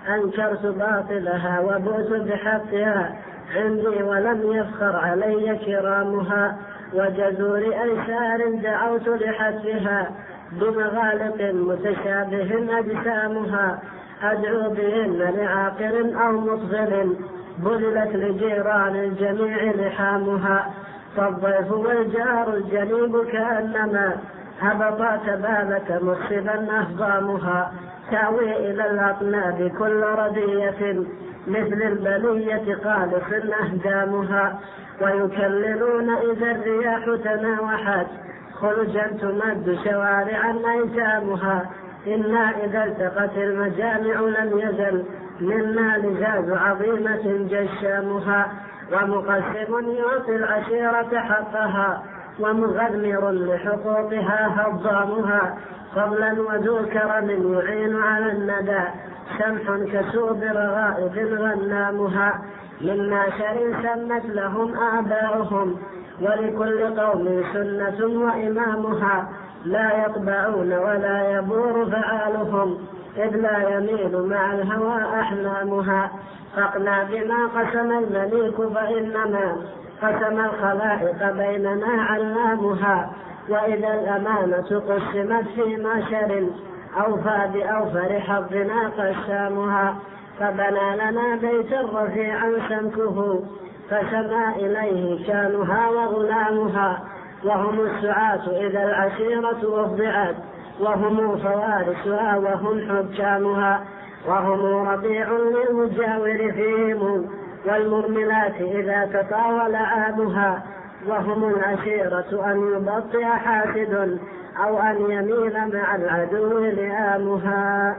أنكرت باطلها وبؤت بحقها عندي ولم يفخر علي كرامها. وجزور أيسار دعوت لحسبها بمغالق متشابه أجسامها. أدعو بهن لعاقل أو مطغل بذلت لجيران الجميع لحامها. فالضيف والجار الجنيب كأنما هبطا تبالة مخصبا أهضامها. تأوي إلى الأطناب كل ردية مثل البلية قالص أهدامها. ويكللون إذا الرياح تناوحت خلجا تمد شوارعا أيتامها. إنا إذا التقت المجامع لم يزل منا لجاز عظيمة جشامها. ومقسم يعطي العشيرة حقها ومغمر لحقوقها هضامها. فضلا وذو كرم يعين على الندى سمح كسوب رغائب غنامها. من ناشر سمت لهم آباؤهم ولكل قوم سنة وإمامها. لا يطبعون ولا يبور فعالهم إذ لا يميل مع الهوى أحلامها. فاقنع بما قسم المليك فإنما قسم الخلائق بيننا علامها. وإذا الأمانة قسمت في معشر أوفى بأوفر حظنا قسامها. فبنى لنا بيتا رفيعا سمكه فسمى إليه كانها وغلامها. وهم السعاة إذا العشيرة أفضعت وهم فوارسها وهم حكامها. وهم ربيع للمجاور فيهم والمرملات إذا تطاول عامها. وهم العشيرة أن يبطئ حاسد أو أن يميل مع العدو لئامها.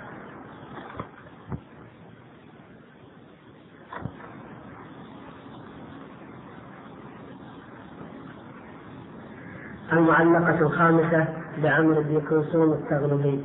المعلقة الخامسة بعمرو بن كلثوم التغلبي.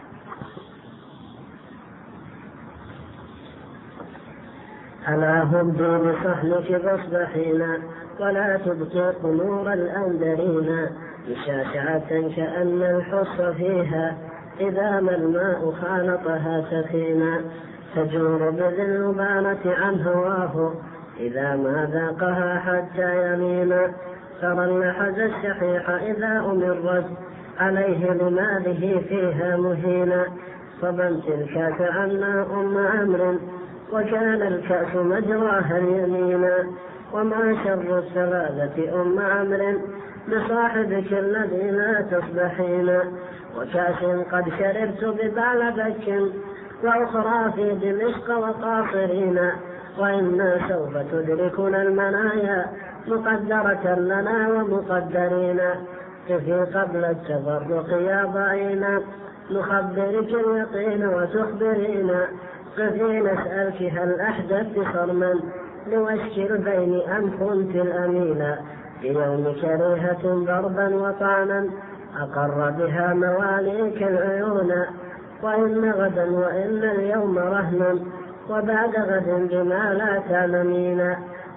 ألا هبي بصحنك فاصبحينا ولا تبقي قنور الأندرين مشاشعة كأن الحص فيها إذا ما الماء خالطها سخينا. تجور بذي اللبانة عن هواه إذا ما ذاقها حتى يمينا. ترى اللحز الشحيح إذا أمرت عليه لماله فيها مهينا. صبمت الكاس عنا أم عمرو وكان الكأس مجراها اليمينا. وما شر السلالة أم عمرو بصاحبك الذي لا تصبحين. وكأس قد شربت ببعلبك وأخرى في دمشق وقاصرين. وإنا سوف تدركنا المنايا مقدرة لنا ومقدرين. كفي قبل التفرق يا ضعينا نخبرك اليقين وتخبرين. قفي نسألك هل أحدثت صرما لوشك البين أم كنت الأمينا. بيوم كريهة ضربا وطعنا أقر بها مواليك العيون. وإن غدا وإن اليوم رهن وبعد غد بما لا تعلمين.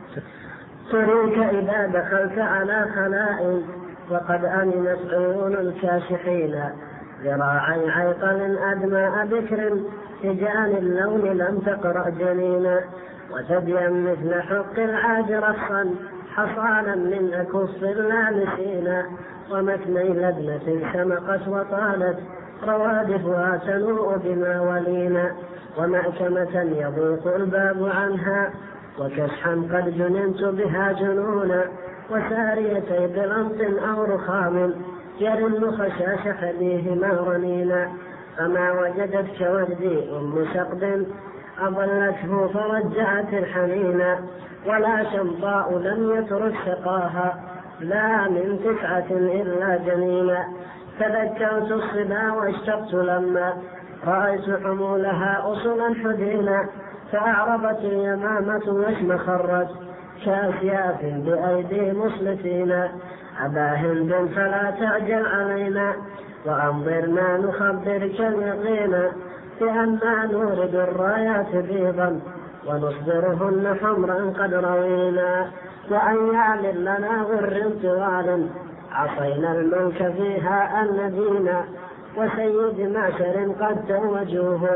تريك إذا دخلت على خلاء وقد أمنت عيون الكاشحين. ذراعي عيقل أدماء بكر تجان اللون لم تقرأ جنينا. وثديا مثل حق العاج رصا حصانا من أكف اللامسين. ومثني لبنة سمقت وطالت روادفها تنوء بما ولينا. ومأكمة يضيق الباب عنها وكشحا قد جننت بها جنونا. وساريتي بلمط أو رخام يرن خشاش حديهما رنينا. فما وجدت كوردي أم شقد أضلته فرجعت الحنينا. ولا شمطاء لم يترك شقاها لا من تسعة إلا جنينا. تذكرت الصبا واشتقت لما رأيت حمولها أصلا حدينا. فأعرضت اليمامة وشم خرت كأسياف بأيدي مصلتين. أبا هند فلا تعجل علينا وأنظرنا نخبرك اليقين. بأننا نورد الرايات بيضا ونصدرهن حمرا قد روينا. وأن يعلن لنا غر طوال عصينا الملك فيها النبينا. وسيد معشر قد توجوه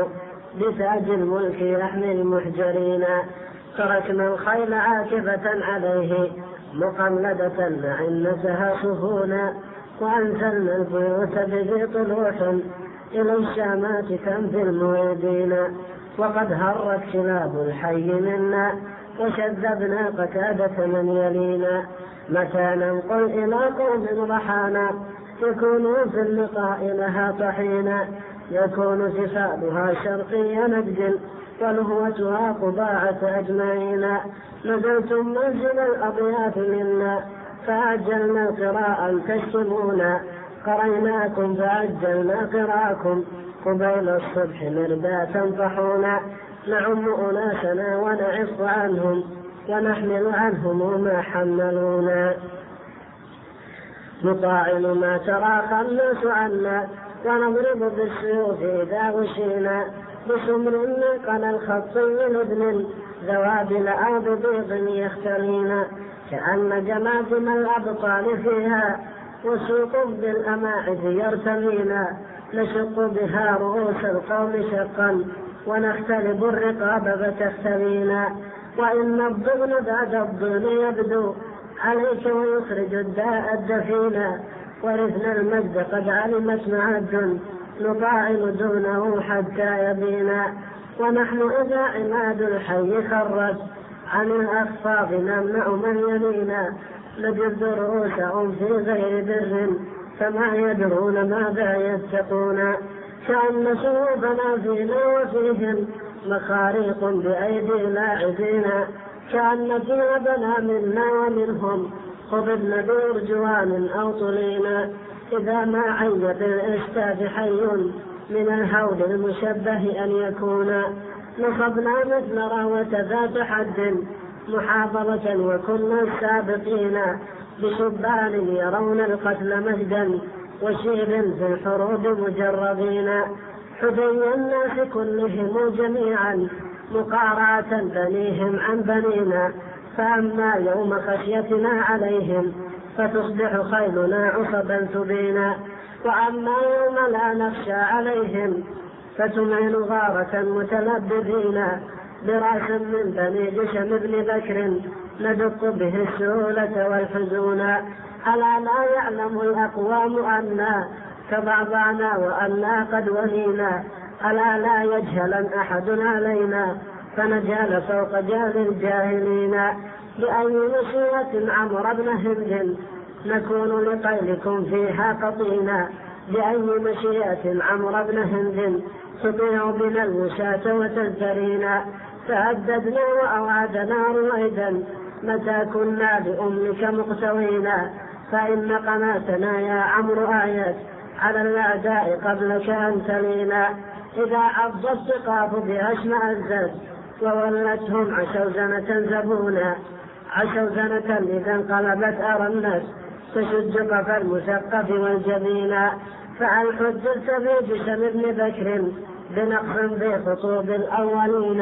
بتاج الملك يحمي المحجرين. تركنا الخيل عاكفة عليه مقلدة معنتها سفونا، وأنزلنا البيوت بذي طلوح إلى الشامات تنفي المريدين. وقد هرت كلاب الحي منا وشذبنا قتادة من يلينا. متى ننقل إلى قوم رحانا يكونوا في اللقاء لها طحينا. يكون فسادها شرقي نجد ولهوتها قباعة أجمعين. نزلتم منزل الأضياف منا فعجلنا قراء تشتمونا. قريناكم فعجلنا قراءكم قبيل الصبح مردا تنطحونا. نعم أناسنا ونعف عنهم ونحمل عنهم ما حملونا. نطاعن ما تراخى الناس عنا ونضرب بالسيوف إذا وشينا. بسمر نقل الخط لبن ذوابل أرض بيض يختلينا. كأن جماجم الأبطال فيها وسوق بالأماعد يرتمينا. نشق بها رؤوس القوم شقا ونختلب الرقاب فتختلينا. وإن الضغن بعد الضغن يبدو عليك ويخرج الداء الدفينا. ورثنا المجد قد علمت معد نطاعن دونه حتى يبينا. ونحن إذا عماد الحي خرج عن الأخفاض نمنع من يمينا. نجد رؤوسهم في غير بر فما يدرون ماذا يتقون. كأن سيوفنا فينا وفيهم مخاريق بأيدي لاعبين. كأن ثيابنا منا ومنهم قبضن بأرجوان أو طلينا. إذا ما عين بالإشتاف حي من الهول المشبه أن يكون. نصبنا مثل راوة ذات حد محافظة وكنا السابقين. بشبان يرون القتل مجدا وشيب في الحروب مجربين. حدي الناس كلهم جميعا مقارعة بنيهم عن بنينا. فأما يوم خشيتنا عليهم فتصبح خيلنا عصبا تبينا. وأما يوم لا نخشى عليهم فتمعن غارة متلببين. براس من بني جشم بن بكر ندق به السهولة والحزون. ألا لا يعلم الأقوام أنا تضعضعنا وأنا قد ولينا. ألا لا يجهل أحد علينا فنجال فوق جهل الجاهلين. بأي مشيئة عمرو بن هند نكون لقيلكم فيها قطينا. بأي مشيئة عمرو بن هند تطيع بنا الوشاة وتزدرينا. فهددنا وأوعدنا رويدا متى كنا بأمك مقتوينا. فإن قناتنا يا عمرو آيات على الأعداء قبلك أن تلينا. إذا عض الثقاف بها اشمأزت وولتهم عشوزنة زبونا. عشوزنة إذا انقلبت أرنت تشد قفا المثقف والجبينا. فهل حدثت في جشم بن بكر بنقص في خطوب الأولين.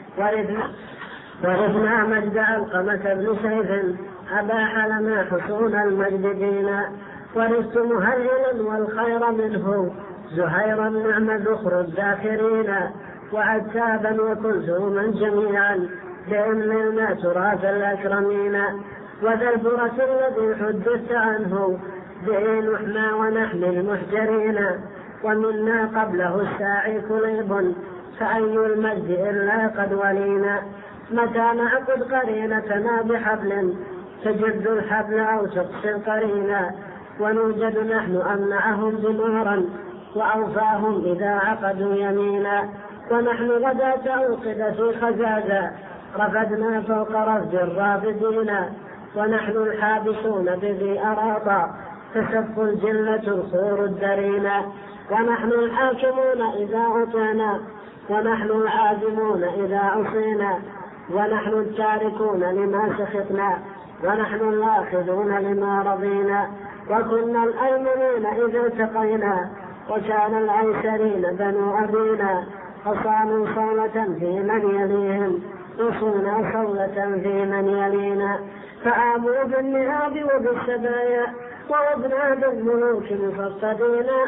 ورثنا مجد علقمة بن سيف أباح لنا حصون المجد دينا. ورثت مهللا والخير منه زهيرا نعم ذخر الذاخرين. وعتابا وكلثوما جميعا بأمنا تراث الأكرمين. وذا الفرس الذي حدثت عنه به نحنا ونحن المحجرين. ومنا قبله الساعي كليب فأي المجد إلا قد ولينا. متى نعقد قرينتنا بحبل تجد الحبل أو تقصي القرينا. ونوجد نحن أمنعهم دمارا وأوفاهم إذا عقدوا يمينا. ونحن غداة أوقد في خزازة رفدنا فوق رفد الرافدين. ونحن الحابسون بذي أراطا تسف الجلة الخور الدرينا. ونحن الحاكمون إذا أطعنا ونحن العازمون إذا عصينا. ونحن التاركون لما سخطنا ونحن الآخذون لما رضينا. وكنا الأيمنين إذا التقينا وكان الأيسرين بنو أبينا. فصانوا صولة في من يليهم وصلنا صولة في من يلينا. فآموا بالنهاب وبالسبايا ووضنا بالملوك مفصدين.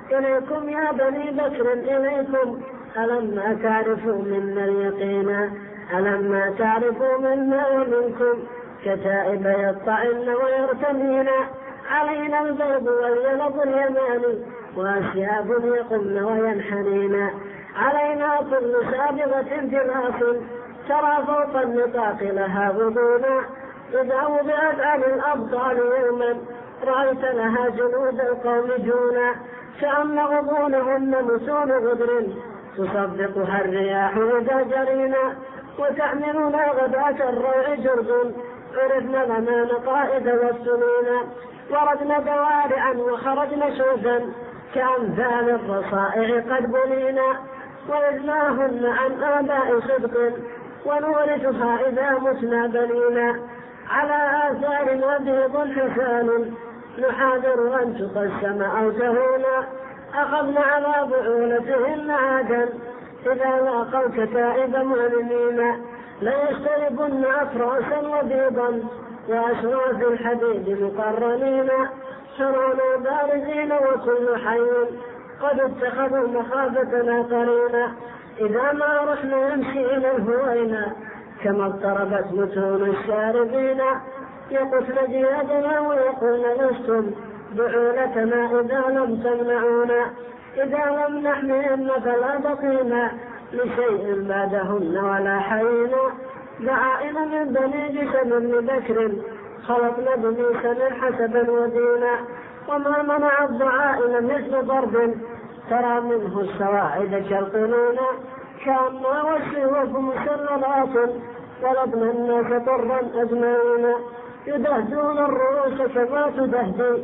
إليكم يا بني بكر إليكم ألما تعرفوا منا اليقينا ألما تعرفوا منا ومنكم كتائب يطعن ويرتمين علينا البيض واليلظ اليماني وأشياب يقمن وينحنين علينا كل سابغة جراف ترى فوق النطاق لها غضونا إذا وضعت عن الأبطال يوما رأيت لها جنود القوم جونا كأن غضونهن متون غدر تصدقها الرياح إذا جرينا وتحملنا غداة الروع جرد عرفنا لنا نقائد والسنين وردنا دوارعا وخرجنا شوزا كأمثال الرصائع قد بنينا وإذناهن عن آباء صدق ونورثها إذا متنا بنينا على آثار بيض حسان نحاذر أن تقسم أو تهونا أخذنا على بعولتهن عادا إذا لاقوا كتائب معلمين ليشتربن أفراسا وبيضا وأشراف الحديد مقرنين حرونا بارزين وكل حي قد اتخذوا مخافتنا قرينا إذا ما رحنا نمشي إلى الهوينا كما اضطربت متون الشاربين يقتل جيادنا ويقول لستم بعولتنا إذا لم تمنعونا إذا لم نحملن فلا بقينا لشيء بعدهن ولا حينا دعائن من بني جسم بن بكر خلقنا بميسا حسبا ودينا وما منع الدعائن مثل ضرب ترى منه السواعد كالقنون كأننا والسيوف مسللات ولبنا الناس طرا أجمعين يدهدون الرؤوس كما تدهدي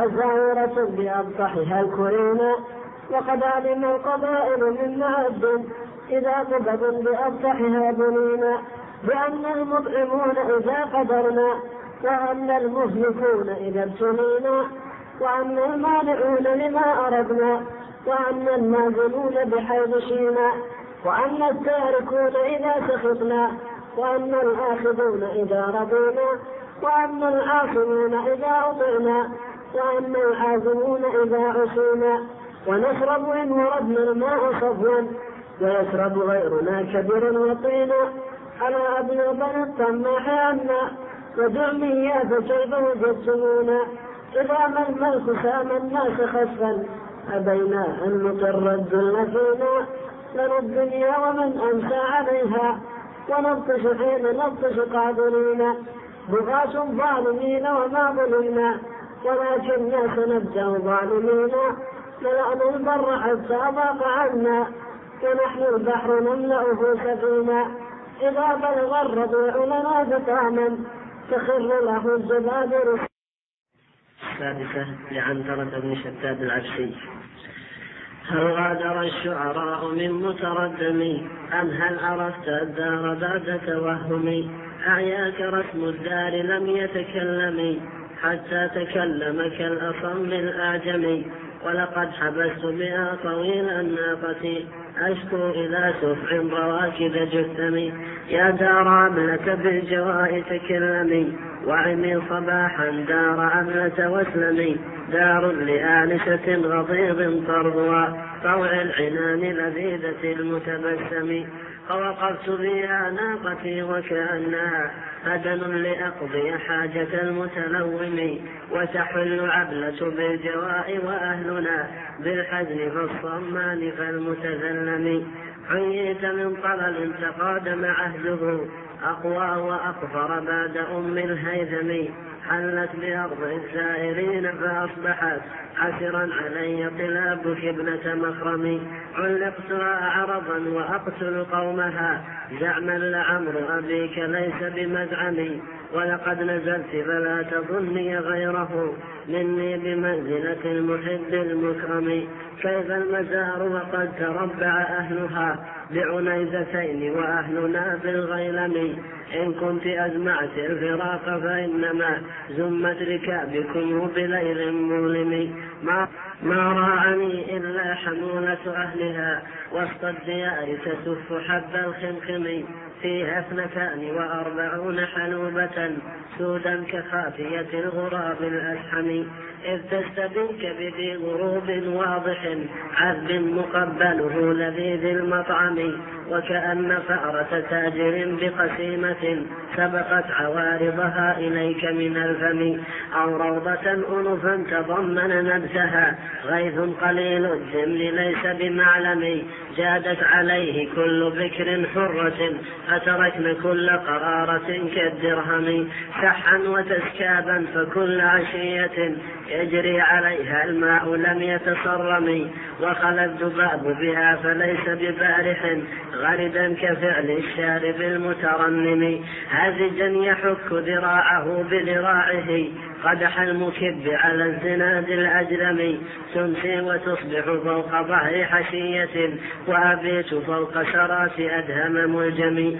حزائرة بأبطحها الكرينا وقد علم القبائل من معد إذا قبض بأبطحها بنينا بأن المطعمون إذا قدرنا وأن المهلكون إذا ابتلينا وأن المانعون لما أردنا وأن الماذلون بحيث شينا وأن التاركون إذا سخطنا وأن الآخذون إذا رضينا وأن العاصمون إذا أطعنا وأن العازمون إذا عصينا ونشرب إن وردنا الماء صفوا ويشرب غيرنا كبير وطينا على أبيض الطماح عنا ودعميات كيف وجدتمونا إذا ما الملك سام الناس خسفا أبينا أن نقر الذل فينا لنا الدنيا ومن أمسى عليها ونبطش حين نبطش قادرين بغاة ظالمين وما ظلمنا ولكننا سنبدأ ظالمين ملأنا البر حتى ضاق عنا ونحن البحر نملأه سفينا إذا بلغ الربيع لنا بطاما تخر له الزبادر. السادسة لعنترة بن شداد العبسي. هل غادر الشعراء من متردم أم هل عرفت الدار بعد توهم أعياك رسم الدار لم يتكلم حتى تكلم كالأصم الأعجم ولقد حبست بها طويل الناقة أشكو إلى سفع رواكد جثمي يا دار عملة بالجواء تكلمي وعمي صباحا دار عملة واسلمي دار لآنسة غضيض طرضها طوع العنان لذيذة المتبسم فوقفت بها ناقتي وكأنها هدن لأقضي حاجة المتلوم وتحل عبلة بالجواء وأهلنا بالحزن فالصمان فالمتذلم حييت من طلل تقادم عهده أقوى وأقفر بعد أم الهيثم حلت بأرض السائرين فأصبحت عسرا علي قلابك ابنة مخرم علقتها عرضا وأقتل قومها زعما لعمر أبيك ليس بمزعمي ولقد نزلت فلا تظني غيره مني بمنزلة المحب المكرم كيف المزار وقد تربع أهلها بعنيزتين وأهلنا بالغيلم إن كنت أزمعت الفراق فإنما زمت ركابكم بليل مظلم ما, ما راعني إلا حمولة أهلها وسط الديار تسف حب الخمخم فيها اثنتان وأربعون حلوبة سودا كخافية الغراب الأسحم إذ تستبنك بذي غروب واضح عذب مقبله لذيذ المطعم وكأن فأرة تاجر بقسيمة سبقت عوارضها إليك من الفم أو روضة أنفا تضمن نبتها غيث قليل الذمل ليس بمعلم جادت عليه كل بكر حرة أتركن كل قرارة كالدرهم سحا وتسكابا فكل عشية يجري عليها الماء لم يتصرم وخلى الذباب بها فليس ببارح غردا كفعل الشارب المترنم هازجا يحك ذراعه بذراعه قدح المكب على الزناد الأجرم تمسي وتصبح فوق ظهر حشية وأبيت فوق شرات أدهم ملجم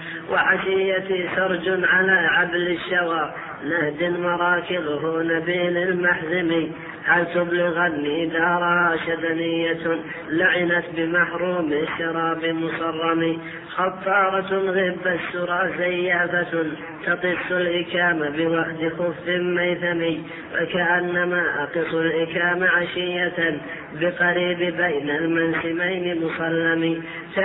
وعشيتي سرج على عبل الشوى نهد مراكضه نبيل المحزم هل تبلغني دارها شدنية لعنت بمحروم الشراب مصرم خطارة غب السرى زيافة تطس الإكام بوحد خف ميثم وكأنما أقص الإكام عشية بقريب بين المنسمين مصلم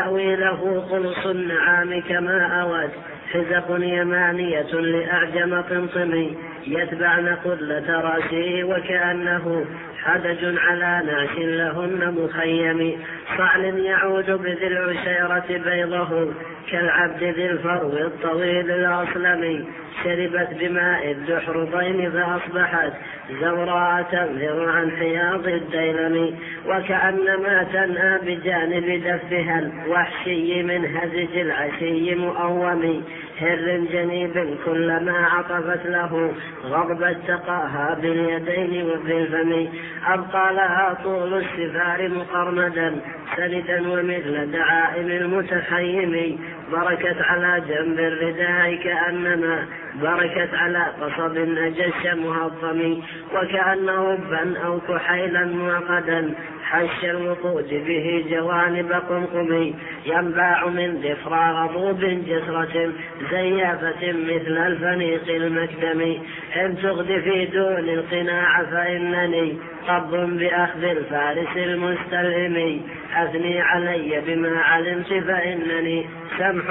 تأويله قلص النعام كما أود حزق يمانية لأعجم طمطم يتبعن قلة راسه وكأنه حدج على ناس لهن مخيم صعل يعود بذي العشيرة بيضه كالعبد ذي الفرو الطويل الأصلم شربت بماء الدحرضين فأصبحت زوراء تنهر عن حياض الديلم وكأنما تنأى بجانب دفها الوحشي من هزج العشي مؤوم هر جنيب كلما عطفت له غضبت تقاها باليدين وبالفم أبقى لها طول السفار مقرمدا سندا ومثل دعائم المتحيم بركت على جنب الرداء كأنما بركت على قصب أجش مهضم وكأن ربا أو كحيلا معقدا حش الوقود به جوانب قمقم ينباع من ذفرى غضوب جسرة زيافة مثل الفنيق المكدم إن تغد في دون القناع فإنني طب بأخذ الفارس المستلهم أثني علي بما علمت فإنني سمح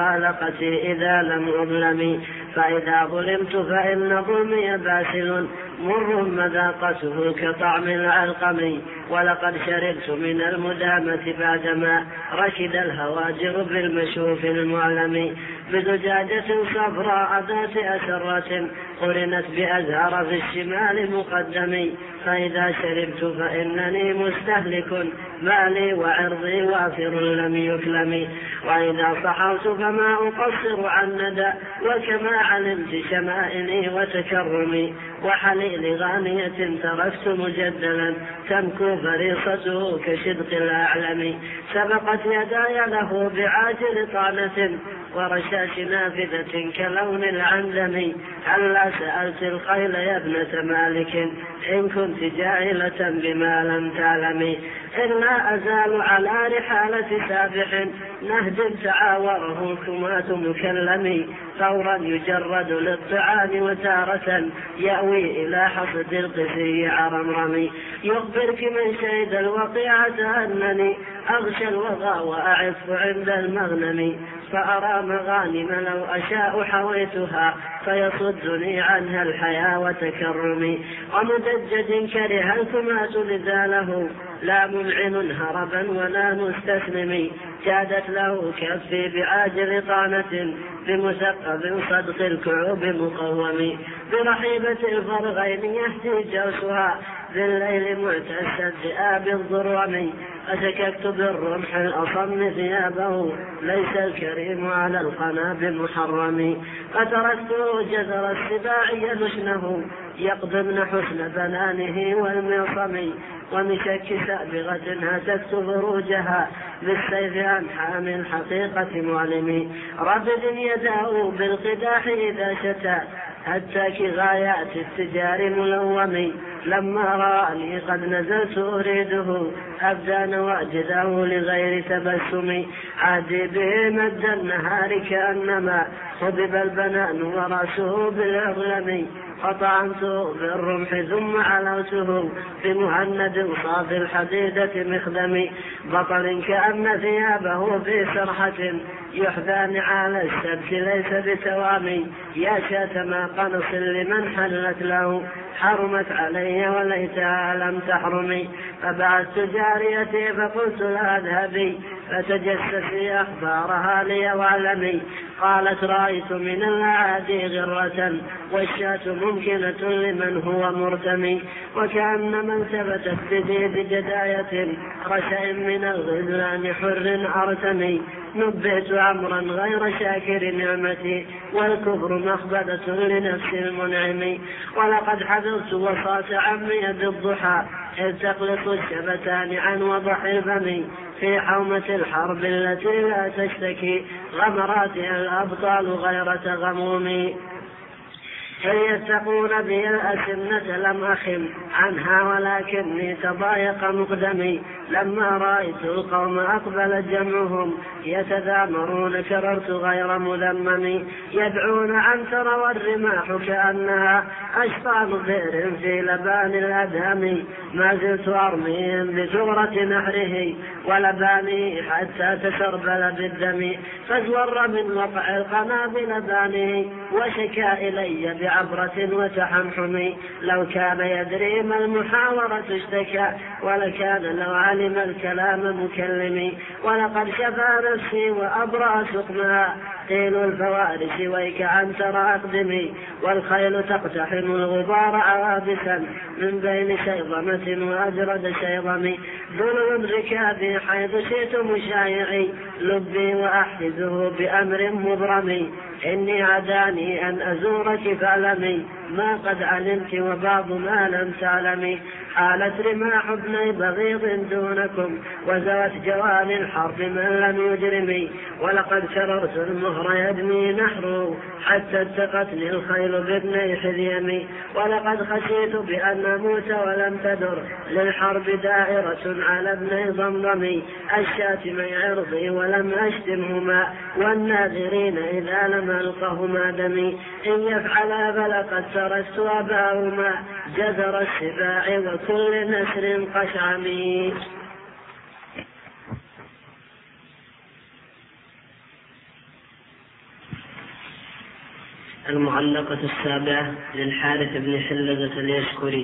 مخالقتي إذا لم أظلم فإذا ظلمت فإن ظلمي باسل مر مذاقته كطعم العلقم ولقد شربت من المدامة بعدما رشد الهواجر بالمشوف المعلم بزجاجة صفراء ذات أسرة قرنت بأزهر في الشمال مقدم فإذا شربت فإنني مستهلك مالي وعرضي وافر لم يكلم وإذا صحوت فما أقصر عن ندى وكما علمت شمائلي وتكرمي وحليل غانية تركت مجدلا تمكو فريصته كشدق الأعلم سبقت يداي له بعاجل طعنة ورشاش نافذة كلون العندم هلا سألت الخيل يا ابنة مالك إن كنت جاهلة بما لم تعلمي إلا أزال على رحالة سابح نهد تعاوره كمات مكلم ثورا يجرد للطعام وتارة يأوي إلى حصد القسي عرمرمي يخبرك من شهد الوقيعة أنني أغشى الوغى وأعف عند المغنم فأرى مغانم لو أشاء حويتها فيصدني عنها الحياة وتكرمي ومدجج كره الكمات لذاله لا ممعن هربا ولا مستسلم جادت له كفي بعاجل طعنة بمثقب صدق الكعوب مقوم برحيبة الفرغين يهدي جوسها بالليل معتس الذئاب الضرم أشككت بالرمح الأصم ثيابه ليس الكريم على القنا بمحرم فتركته جذر السباع يدشنه يقضبن حسن بنانه والمعصم ومشك سابغة هتكت فروجها بالسيف عن حامي الحقيقة معلمي ربد يداه بالقداح إذا شتى هتاك غايات التجار ملومي لما رآني قد نزلت أريده أبدى نواجذه لغير تبسم عادي به مد النهار كأنما خضب البنان ورأسه بالأغلم قطعنته بالرمح ثم علوته بمهند صاف الحديدة مخدم بطل كأن ثيابه في سرحة يحذى نعال السبت ليس بتوامي يا شاتم قنص لمن حلت له حرمت علي وليتها لم تحرمي فبعثت جاريتي فقلت لا اذهبي فتجسسي أخبارها لي واعلمي قالت رأيت من الأعادي غرة والشاة ممكنة لمن هو مرتمي وكأن من ثبتت بدي بجداية رشأ من الغزلان حر أرتمي نبئت أمرا غير شاكر نعمتي والكفر مخبدة لنفس المنعم ولقد حذرت وصاة عمي بالضحى إذ تقلص الشفتان عن وضح الفم في حومة الحرب التي لا تشتكي غمراتها الأبطال غير تغموم إن يتقون بي الأسنة لم أخم عنها ولكني تضايق مقدمي لما رأيت القوم أقبل جمعهم يتذامرون كررت غير مذمم يدعون عنتر والرماح كأنها أشطان بئر في لبان الأدهم ما زلت أرميهم بثغرة نحره ولباني حتى تسربل بالدم فازور من وقع القنابل بانه وشكا إلي بعبرة وتحمحم لو كان يدري ما المحاورة اشتكى ولكان لو علم الكلام مكلمي ولقد شفى نفسي وأبرأ سقمها قيل الفوارس ويك عنتر أقدمي والخيل تقتحم الغبار عوابسا من بين شيظمة وأجرد شيظمي ذل ركابي حيث شئت مشايعي لبي وأحجزه بأمر مبرمي إني عداني أن أزورك فاعلمي ما قد علمت وبعض ما لم تعلمي حالت رماح ابني بغيض دونكم وزوت جوال الحرب من لم يجرمي ولقد كررت المهر يدمي نحره حتى اتقتني الخيل بابني حذيمي ولقد خشيت بأن أموت ولم تدر للحرب دائرة على ابني ضمضمي الشاتمي عرضي ولم أشتمهما والناذرين إذا لم ألقهما دمي إن يفعلا فلقد تركت أباهما جذر السباع وكل نسر قشعمي. المعلقة السابعة للحارث بن حلزة اليشكري.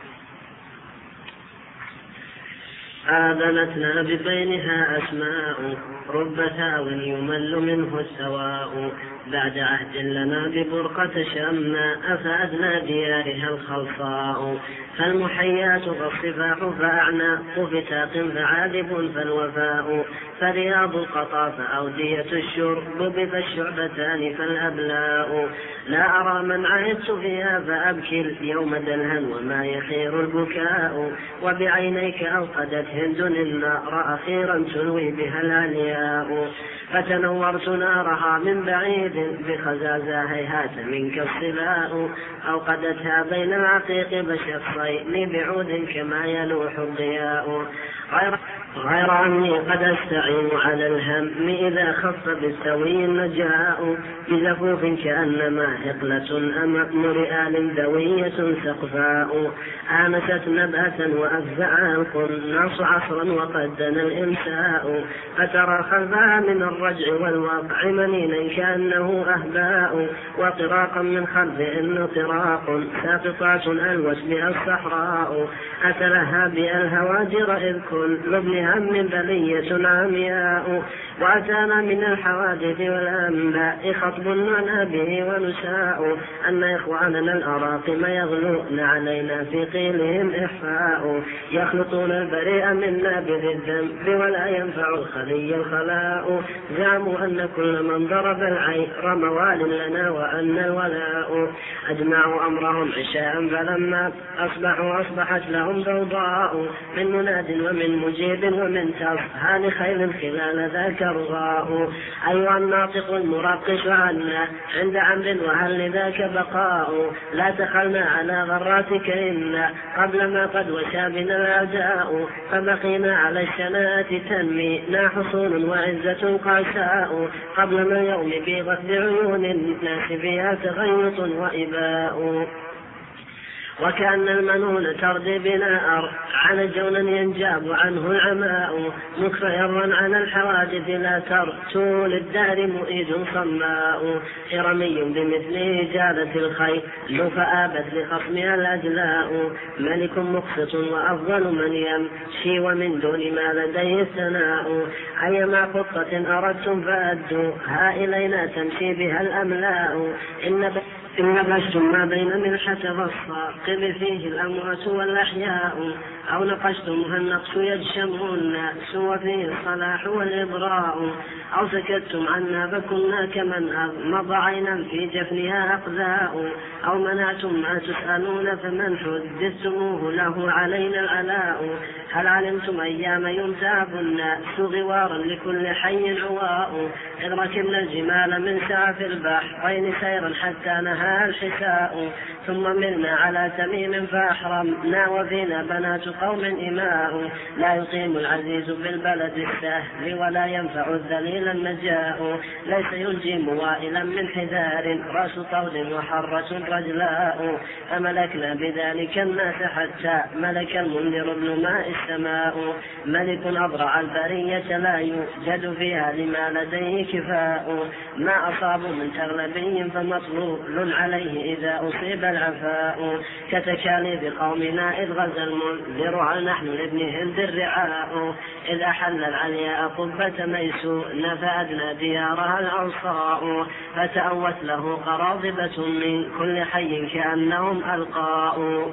آذنتنا ببينها أسماء رب ثاو يمل منه السواء بعد عهد لنا ببرقة شماء أفادنا ديارها الخلصاء فالمحيات فالصفاح فأعنى وفتاق فعاذب فالوفاء فرياض القطا فأودية الشرب فالشعبتان فالأبلاء لا أرى من عهدت فيها فأبكي يوم دلها وما يخير البكاء وبعينيك أوقدت هند النار أخيرا تلوي بها العلياء فتنورت نارها من بعيد بخزازة هيهات منك الصلاء أوقدتها بين العقيق بشخصين بعود كما يلوح الضياء غير, غير أني قد أستعين على الهم إذا خف بالسوي النجاء بزفوف كأنما هقلة أمام رئال دوية سقفاء آنست نبأة وأفزع القناص عصرا وقد دنا الإمساء فترى خلفها من الرجع والواقع منينا كأنه أهباء وطراقا من خلفهن طراق ساقطات ألوت بها الصحراء أتلها بها الهواجر إذ كل لابن هم بلية عمياء وأتانا من الحوادث والأنباء خطب لنا به ونساء أن إخواننا الأراقم يغلون علينا في قيلهم إحفاء يخلطون البريء منا بذي الذنب ولا ينفع الخلي الخلاء زعموا أن كل من ضرب العير موال لنا وأن الولاء أجمعوا أمرهم عشاء فلما أصبحوا أصبحت لهم ضوضاء من مناد ومن مجيب ومن تصحان خيل خلال ذاك ترغاء. أيها الناطق المرقش عنا عند أمر وهل لذاك بقاء. لا تخلنا على غراتك إنا قبل ما قد وشى بنا الأعداء. فبقينا على الشناءات تنمينا حصون وعزة قاساء. قبل ما يوم بيضت بعيون الناس فيها تغيط وإباء. وكأن المنون تردي بنا أر على جونا ينجاب عنه العماء. مكفيرا على الحوادث لا ترتو للدار مؤيد صماء. إرمي بمثله جالت الخيل لو فآبت لخصمها الأجلاء. ملك مقسط وأفضل من يمشي ومن دون ما لديه الثناء. أيما خطة أردتم فأدوا ها إلينا تمشي بها الأملاء. إن إن بشتم ما بين ملحة والصاقب فيه الأموات والأحياء. أو نقشتمها النقص يجشمه الناس وفيه الصلاح والإبراء. أو سكتتم عنا فكنا كمن أغمض عينا في جفنها أقذاء. أو منعتم ما تسألون فمن حدثتموه له علينا العلاء. هل علمتم أيام يمتاب الناس غوارا لكل حي عواء. إذ ركبنا الجمال من سعف البحرين سيرا حتى نهى الحساء. ثم ملنا على تميم فأحرمنا وفينا بنات قوم إماء. لا يقيم العزيز بالبلد السهل ولا ينفع الذليل النجاء. ليس ينجي موائلا من حذار رأس طود وحرة رجلاء. فملكنا بذلك الناس حتى ملك المنذر ابن ماء السماء. ملك أبرع البرية لا يوجد فيها لما لديه كفاء. ما أصاب من تغلبي فمطلوب عليه إذا أصيب العفاء. كتكاليف قومنا إذ غزا المنذر نحن لابن هند الرعاء. إذ أحل العلياء قبة ميسون فأدنى ديارها الأوصاء. فتأوت له قراضبة من كل حي كأنهم ألقاء.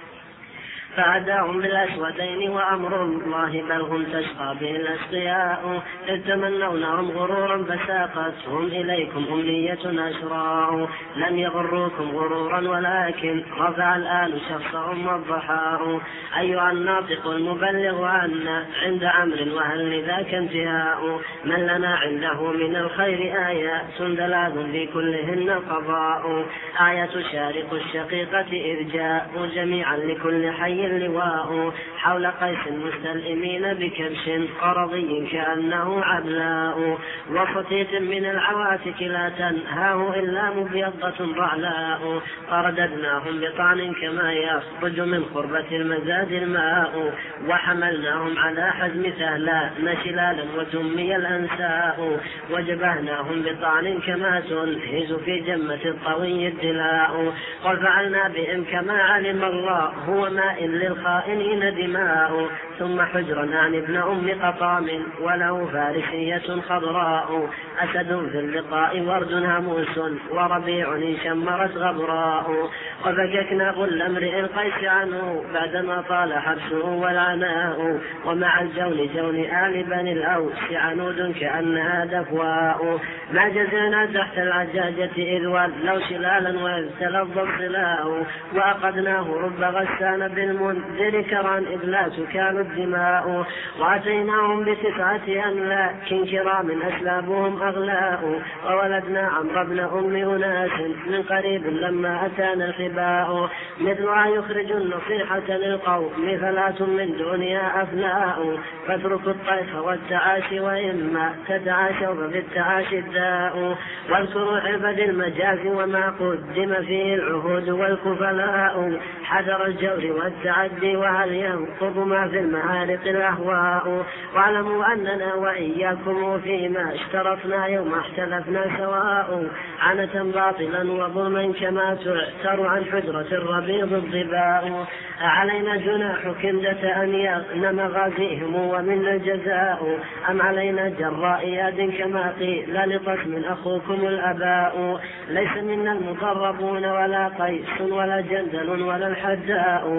فعداهم بالأسودين وأمر الله بل هم تشقى به الأشقياء. إذ تمنونهم غرورا فساقتهم إليكم أمنية أشراء. لم يغروكم غرورا ولكن رفع الآن شخصهم والضحاء. أيها الناطق المبلغ عنا عند أمر وهل لذاك انتهاء. من لنا عنده من الخير آيات دلال في كلهن القضاء. آية شارق الشقيقة إذ جاءوا جميعا لكل حي اللواء. حول قيس مستلئمين بكبش قرضي كأنه عبلاء. وفتيت من العواتك لا تنهاه إلا مبيضة رعلاء. فرددناهم بطعن كما يخرج من خربة المزاد الماء. وحملناهم على حزم ثهلا نشلالا وتمي الأنساء. وجبهناهم بطعن كما تنهز في جمة الطوي الدلاء. وفعلنا بهم كما علم الله هو ماء للخائنين دماء. ثم حجرا عن ابن أم قطام وله فارسية خضراء. أسد في اللقاء ورد هموس وربيع شمرت غبراء. وفككنا غل امرئ القيس عنه بعدما طال حبسه والعناء. ومع الجون جون آل بني الأوس عنود كأنها دفواء. ما جزينا تحت العجاجة إذ ولوا شلالا وإذ تلظى الصلاء. وأقدناه رب غسان بالمنذر كران إذ لا تكال الدماء. وأتيناهم بتسعة أملاك كرام أسلابهم أغلاء. وولدنا عمرو بن أم أناس من قريب لما أتانا الخباء. مثلها يخرج النصيحة للقوم فلات من دونها أفناء. فاتركوا الطيف والتعاشي وإما تتعاشوا فبالتعاشي الداء. واذكروا عبد المجاز وما قدم فيه العهود والكفلاء. حذر الجور والتعدي وهل ينقض ما في المعارق الأهواء. واعلموا أننا وإياكم فيما اشترطنا يوم اختلفنا سواء. عنة باطلا وظلما كما تعتر عن حجرة الربيض الضباء. علينا جناح كندة أن يغنم غازيهم ومن الجزاء. أم علينا جراء ياد كما قيل لقسم أخوكم الأباء. ليس منا المضربون ولا قيس ولا جندل ولا الحداء. أم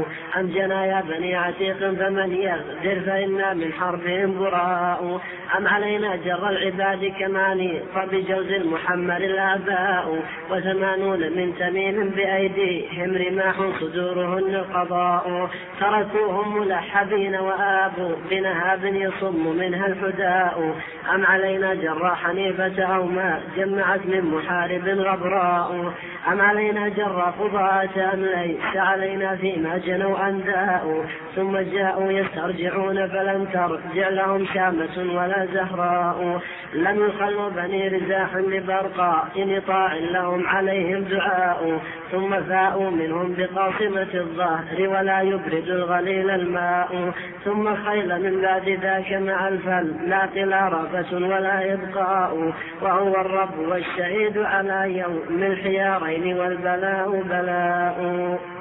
الجنايا بني عتيق فمن يغدر فإنا من حربهم براء. أم علينا جر العباد كماني فبجوز المحمر الآباء وثمانون من تميم بأيديهم رماح صدورهن القضاء تركوهم ملحبين وآبوا بنهاب يصم منها الحداء. أم علينا جر حنيفة أو ما جمعت من محارب غبراء. أم علينا جر قضاة أم ليس علينا فيما جنوا أنداء ثم جاءوا يسترجعون فلم ترجع لهم شامة ولا زهراء. لم يخلوا بني رزاح لبرقاء إن طاع لهم عليهم دعاء ثم فاءوا منهم بقاصمة الظهر ولا يبرد الغليل الماء. ثم خيل من بعد ذاك مع الفل لا قلا رافة ولا يبقاء وهو الرب والشهيد على يوم الحيارين والبلاء بلاء.